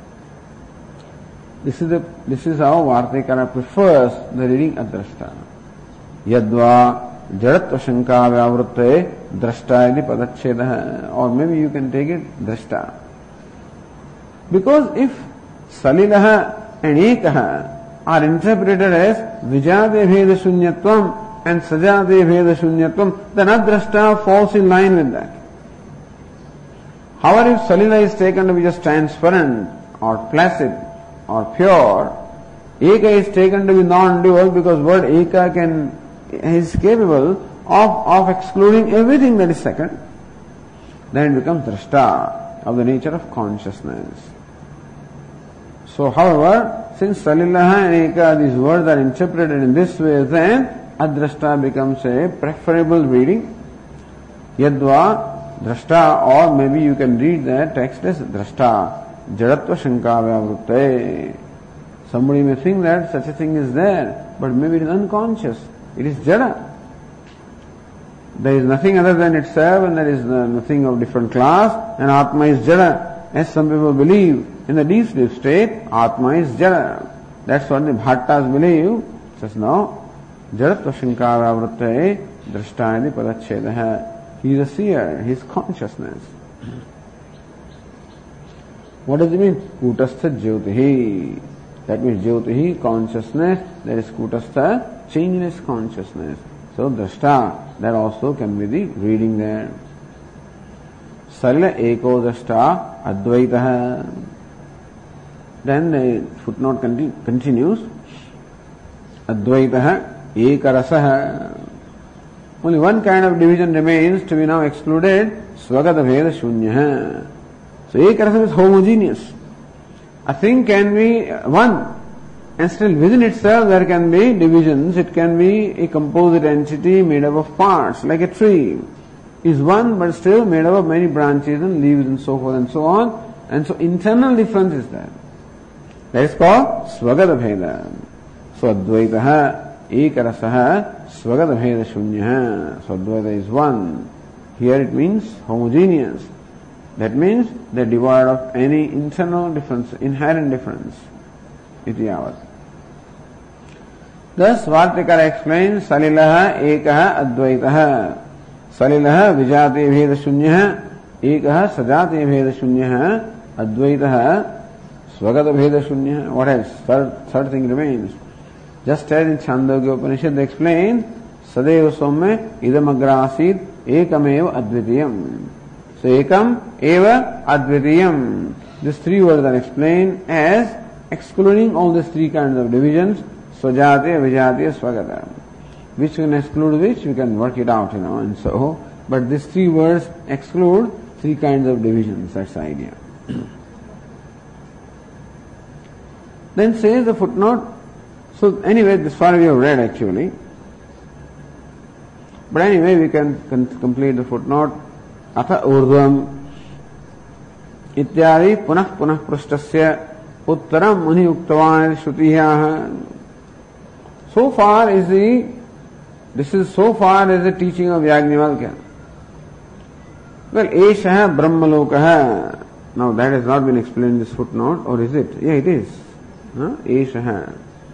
This is the this is how Vartikara prefers the reading adrashta. Yadva Jaratva Shanka Vyavrutte Drashta iti Padacheda. Or maybe you can take it Drashta. Because if Salilaha and Ekaha are interpreted as Vijade Bheda Shunyatvam and Sajade Bheda Shunyatvam, then Adrashta falls in line with that. However, if Salila is taken to be just transparent or placid or pure, Eka is taken to be non-dual because word Eka can is capable of, of excluding everything that is second, then it becomes drashta of the nature of consciousness. So, however, since Salilaha and Eka, these words are interpreted in this way, then adrashta becomes a preferable reading. Yadva drashta, or maybe you can read the text as drashta, jaratva shanka vyavrutte. Somebody may think that such a thing is there, but maybe it is unconscious. It is jada. There is nothing other than itself, and there is nothing of different class, and Atma is jada. As some people believe, in the deep sleep state, Atma is jada. That's what the Bhattas believe. Says no. Jaratva Shankara Vratte Drashtayadi Padacheda. He is a seer, he is consciousness. What does it mean? Kutastha Jyotihi. That means Jyotihi, consciousness, that is Kutastha, changeless consciousness. So Drashta, that also can be the reading there. Salila Eko Drashta Advaitaha. Then the footnote continu- continues. Advaitaha Ekarasaha. Only one kind of division remains to be now excluded. Swagata Veda Shunyaha. So Ekarasa is homogeneous. A thing can be one, and still within itself there can be divisions. It can be a composite entity made up of parts, like a tree is one but still made up of many branches and leaves and so forth and so on. And so internal difference is there. That is called Swagata Bheda. So Advaitaha Ekarasaha Swagata Bheda Shunyaha. So Advaita is one. Here it means homogeneous. That means they are devoid of any internal difference, inherent difference. Iti yavat. Thus, Vartikara explains, Salilaha ekaha advaitaha. Salilaha vijati bheda shunyaha. Ekaha sajati bheda shunyaha. Advaitaha swagata bheda shunyaha. What else? Third, third thing remains. Just as in Chandogya Upanishad they explain, Sadeva somme idam agrasid ekamev advitiyam. So ekam eva advitiyam. These three words are explained as excluding all these three kinds of divisions, swajati, vijati, swagata. Which can exclude which, we can work it out, you know, and so. But these three words exclude three kinds of divisions, that's the idea. Then says the footnote, so anyway, this far we have read actually. But anyway, we can, can complete the footnote. Atha urdhvam ityadi punah punah prustasya uttaram muni uktavan shrutiyaha. So far is the, this is so far is the teaching of Yajnavalkya. Well, Esha Brahmalokaha. Now that has not been explained in this footnote, or is it? Yeah, it is. Huh? Esha.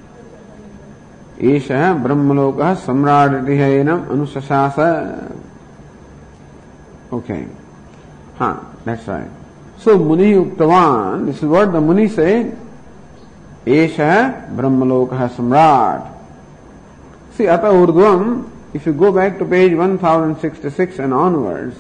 Esha Brahmalokaha Samradatihayanam Anusasasa. Okay. Huh, that's right. So Muni Uktavan, this is what the Muni said. Esha Brahmalokaha Samrat. See, Ata Urdhvam, if you go back to page one thousand sixty-six and onwards,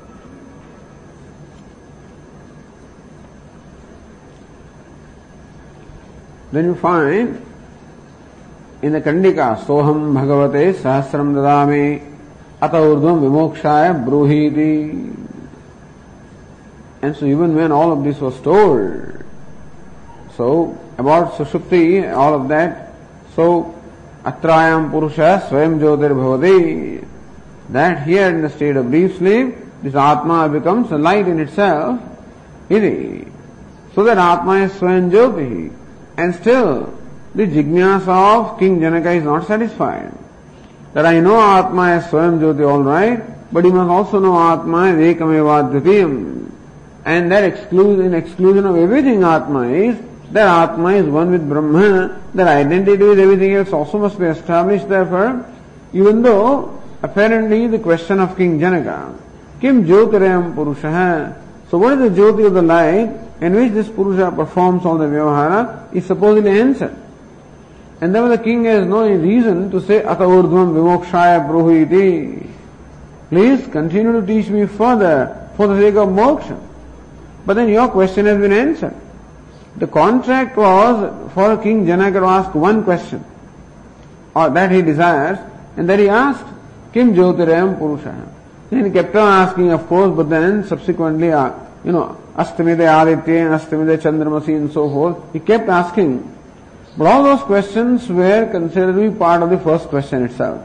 then you find in the Kandika, Soham Bhagavate Sahasram Dadami Ata Urdhvam Vimokshaya Bruhiti. And so even when all of this was told, so about Sushupti, all of that, so Atrayam Purusha Swayam Jyotir Bhavati, that here in the state of deep sleep, this Atma becomes a light in itself, iti. So that Atma is Swayam Jyoti. And still, the Jignyasa of King Janaka is not satisfied. That I know Atma is Swayam Jyoti, all right, but he must also know Atma is Ekameva Dvitiyam. And that exclusion, in exclusion of everything Atma is, that Atma is one with Brahma, that identity with everything else also must be established. Therefore, even though apparently the question of King Janaka, Kim Jyotirayam Purusha, so what is the Jyoti of the light in which this Purusha performs all the Vyavahara, is supposedly answered. And therefore the king has no reason to say, Ata Urdhvam Vimokshaya Bruhiti. Please continue to teach me further for the sake of moksha. But then your question has been answered. The contract was for King Janaka to ask one question, or that he desires, and that he asked, Kim Jyotirayam Purusha. Then he kept on asking, of course, but then subsequently, uh, you know, Astamide Aditya, Astamide Chandramasi and so forth, he kept asking. But all those questions were considered to be part of the first question itself.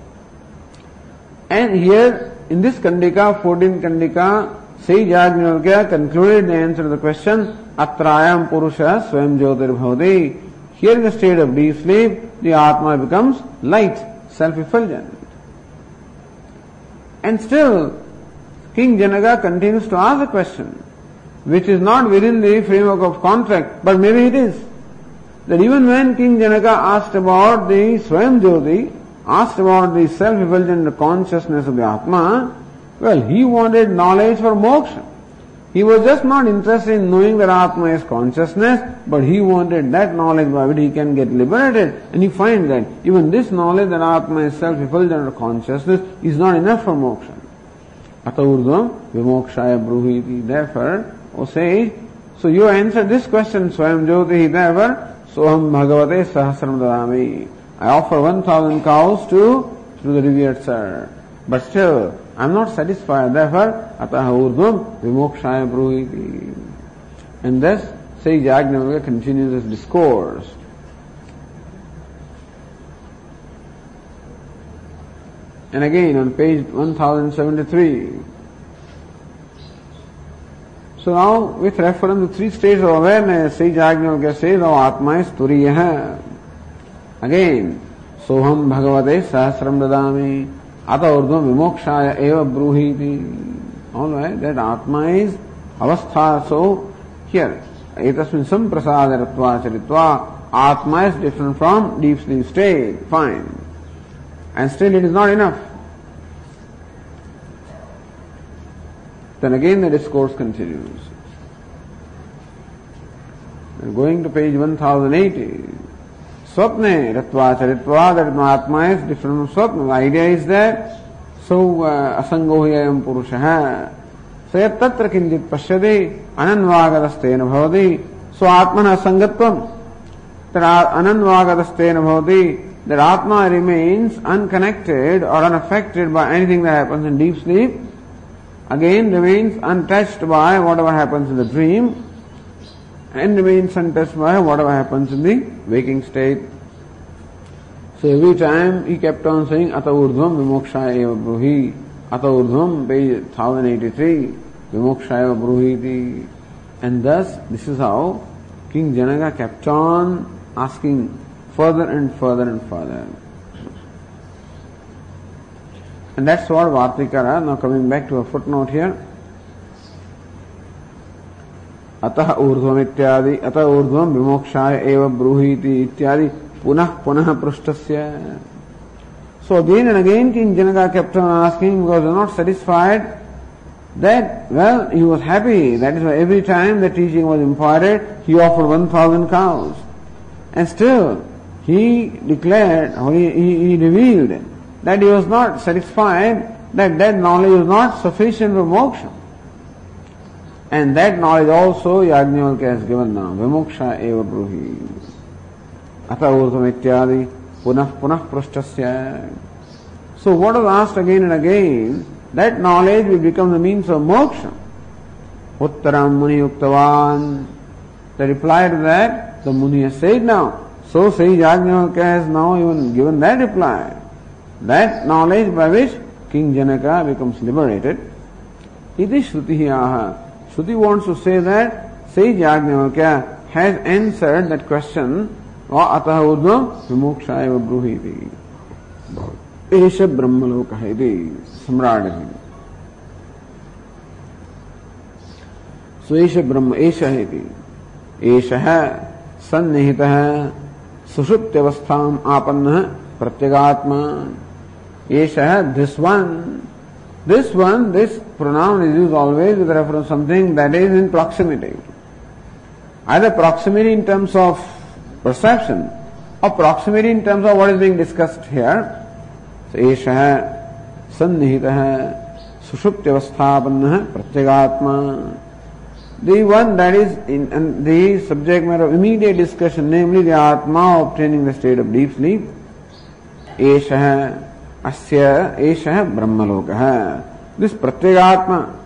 And here, in this Kandika, fourteenth Kandika, Sri Yajnavalkya concluded the answer to the question, Atrayam Purusha Swayam Jyotir Bhavati. Here in the state of deep sleep, the Atma becomes light, self-effulgent. And still, King Janaka continues to ask a question, which is not within the framework of contract, but maybe it is. That even when King Janaka asked about the Swayam Jyoti, asked about the self-effulgent consciousness of the Atma, well, he wanted knowledge for moksha. He was just not interested in knowing that Atma is consciousness, but he wanted that knowledge by which he can get liberated. And he finds that even this knowledge that Atma is self-effulgent or consciousness is not enough for moksha. Ata Urdhvam Vimokshaya Bruhiti. Therefore, O sage, so you answered this question, Swayam Jyoti, therefore, Soham Bhagavate Sahasram Dadami. I offer one thousand cows to, to the revered sir. But still, I am not satisfied. Therefore, Ataha Urdhvam Vimokshaya Bruhiti. And thus, Sage Yajnavalkya continues his discourse. And again, on page one thousand seventy-three. So now, with reference to three states of awareness, Sage Yajnavalkya says, "O Atma is Turiyaha." Again, Soham Bhagavate Sahasram Dadami. Ata Urdhvam Vimokshaya Eva Bruhiti. Alright, that Atma is Avastha. So, here, Etasmin Samprasadaratva Charitva. Atma is different from deep sleep state. Fine. And still it is not enough. Then again the discourse continues. And going to page one thousand eighty. Swapne Ratva Charitva, that Atma is different from Swapna. The idea is that, so uh, Asangohiyayam Purushaha, Sayat Tatra Kinjit Pashyade, Ananvagadastena Bhavati. So Atmana Sangatvam, that Ananvagadastena Bhavati, that Atma remains unconnected or unaffected by anything that happens in deep sleep, again remains untouched by whatever happens in the dream, and remains untouched by whatever happens in the waking state. So every time he kept on saying, Ata Urdhvam Vimokshaya Eva Bruhi, Ata Urdhvam, page one thousand eighty-three, Vimokshaya Eva Bruhiti. And thus, this is how King Janaka kept on asking further and further and further. And that's what Vartikara, now coming back to a footnote here, अतः ऊर्ध्वम इत्यादि, अतः ऊर्ध्वम विमोक्षाय एव ब्रूहीति इत्यादि पुनः पुनः पृष्ठस्य. So again and again King Janaka kept on asking because he was not satisfied that, well, he was happy. That is why every time the teaching was imparted, he offered one thousand cows. And still, he declared, or he, he, he revealed that he was not satisfied, that that knowledge was not sufficient for moksha. And that knowledge also Yajnavalkya has given now. Vimoksha eva bruhi. Ata urdhvam ityadi punah punah prashtasya. So what was asked again and again, that knowledge will become the means of moksha. Uttaram muni uktavan. The reply to that, the Muni has said now. So Sage Yajnavalkya has now even given that reply. That knowledge by which King Janaka becomes liberated. Iti Shrutihiyaha. Shruti wants to say that Sage Yajnavalkya has answered that question. Va ataha urdhvam vimoksha eva bruhiti. Esha brahmaloka iti samradahi. So esha brahma esha iti. Esha sannihitah sushuptyavastham apanna pratyagatma. Esha, this one. This one, this pronoun is used always with reference to something that is in proximity. Either proximity in terms of perception or proximity in terms of what is being discussed here. So, esha sannihitah sushuptyavasthapanna pratyagatma. The one that is in and the subject matter of immediate discussion, namely the Atma obtaining the state of deep sleep. Esha asya esha brahmalokaha. This pratyagatma,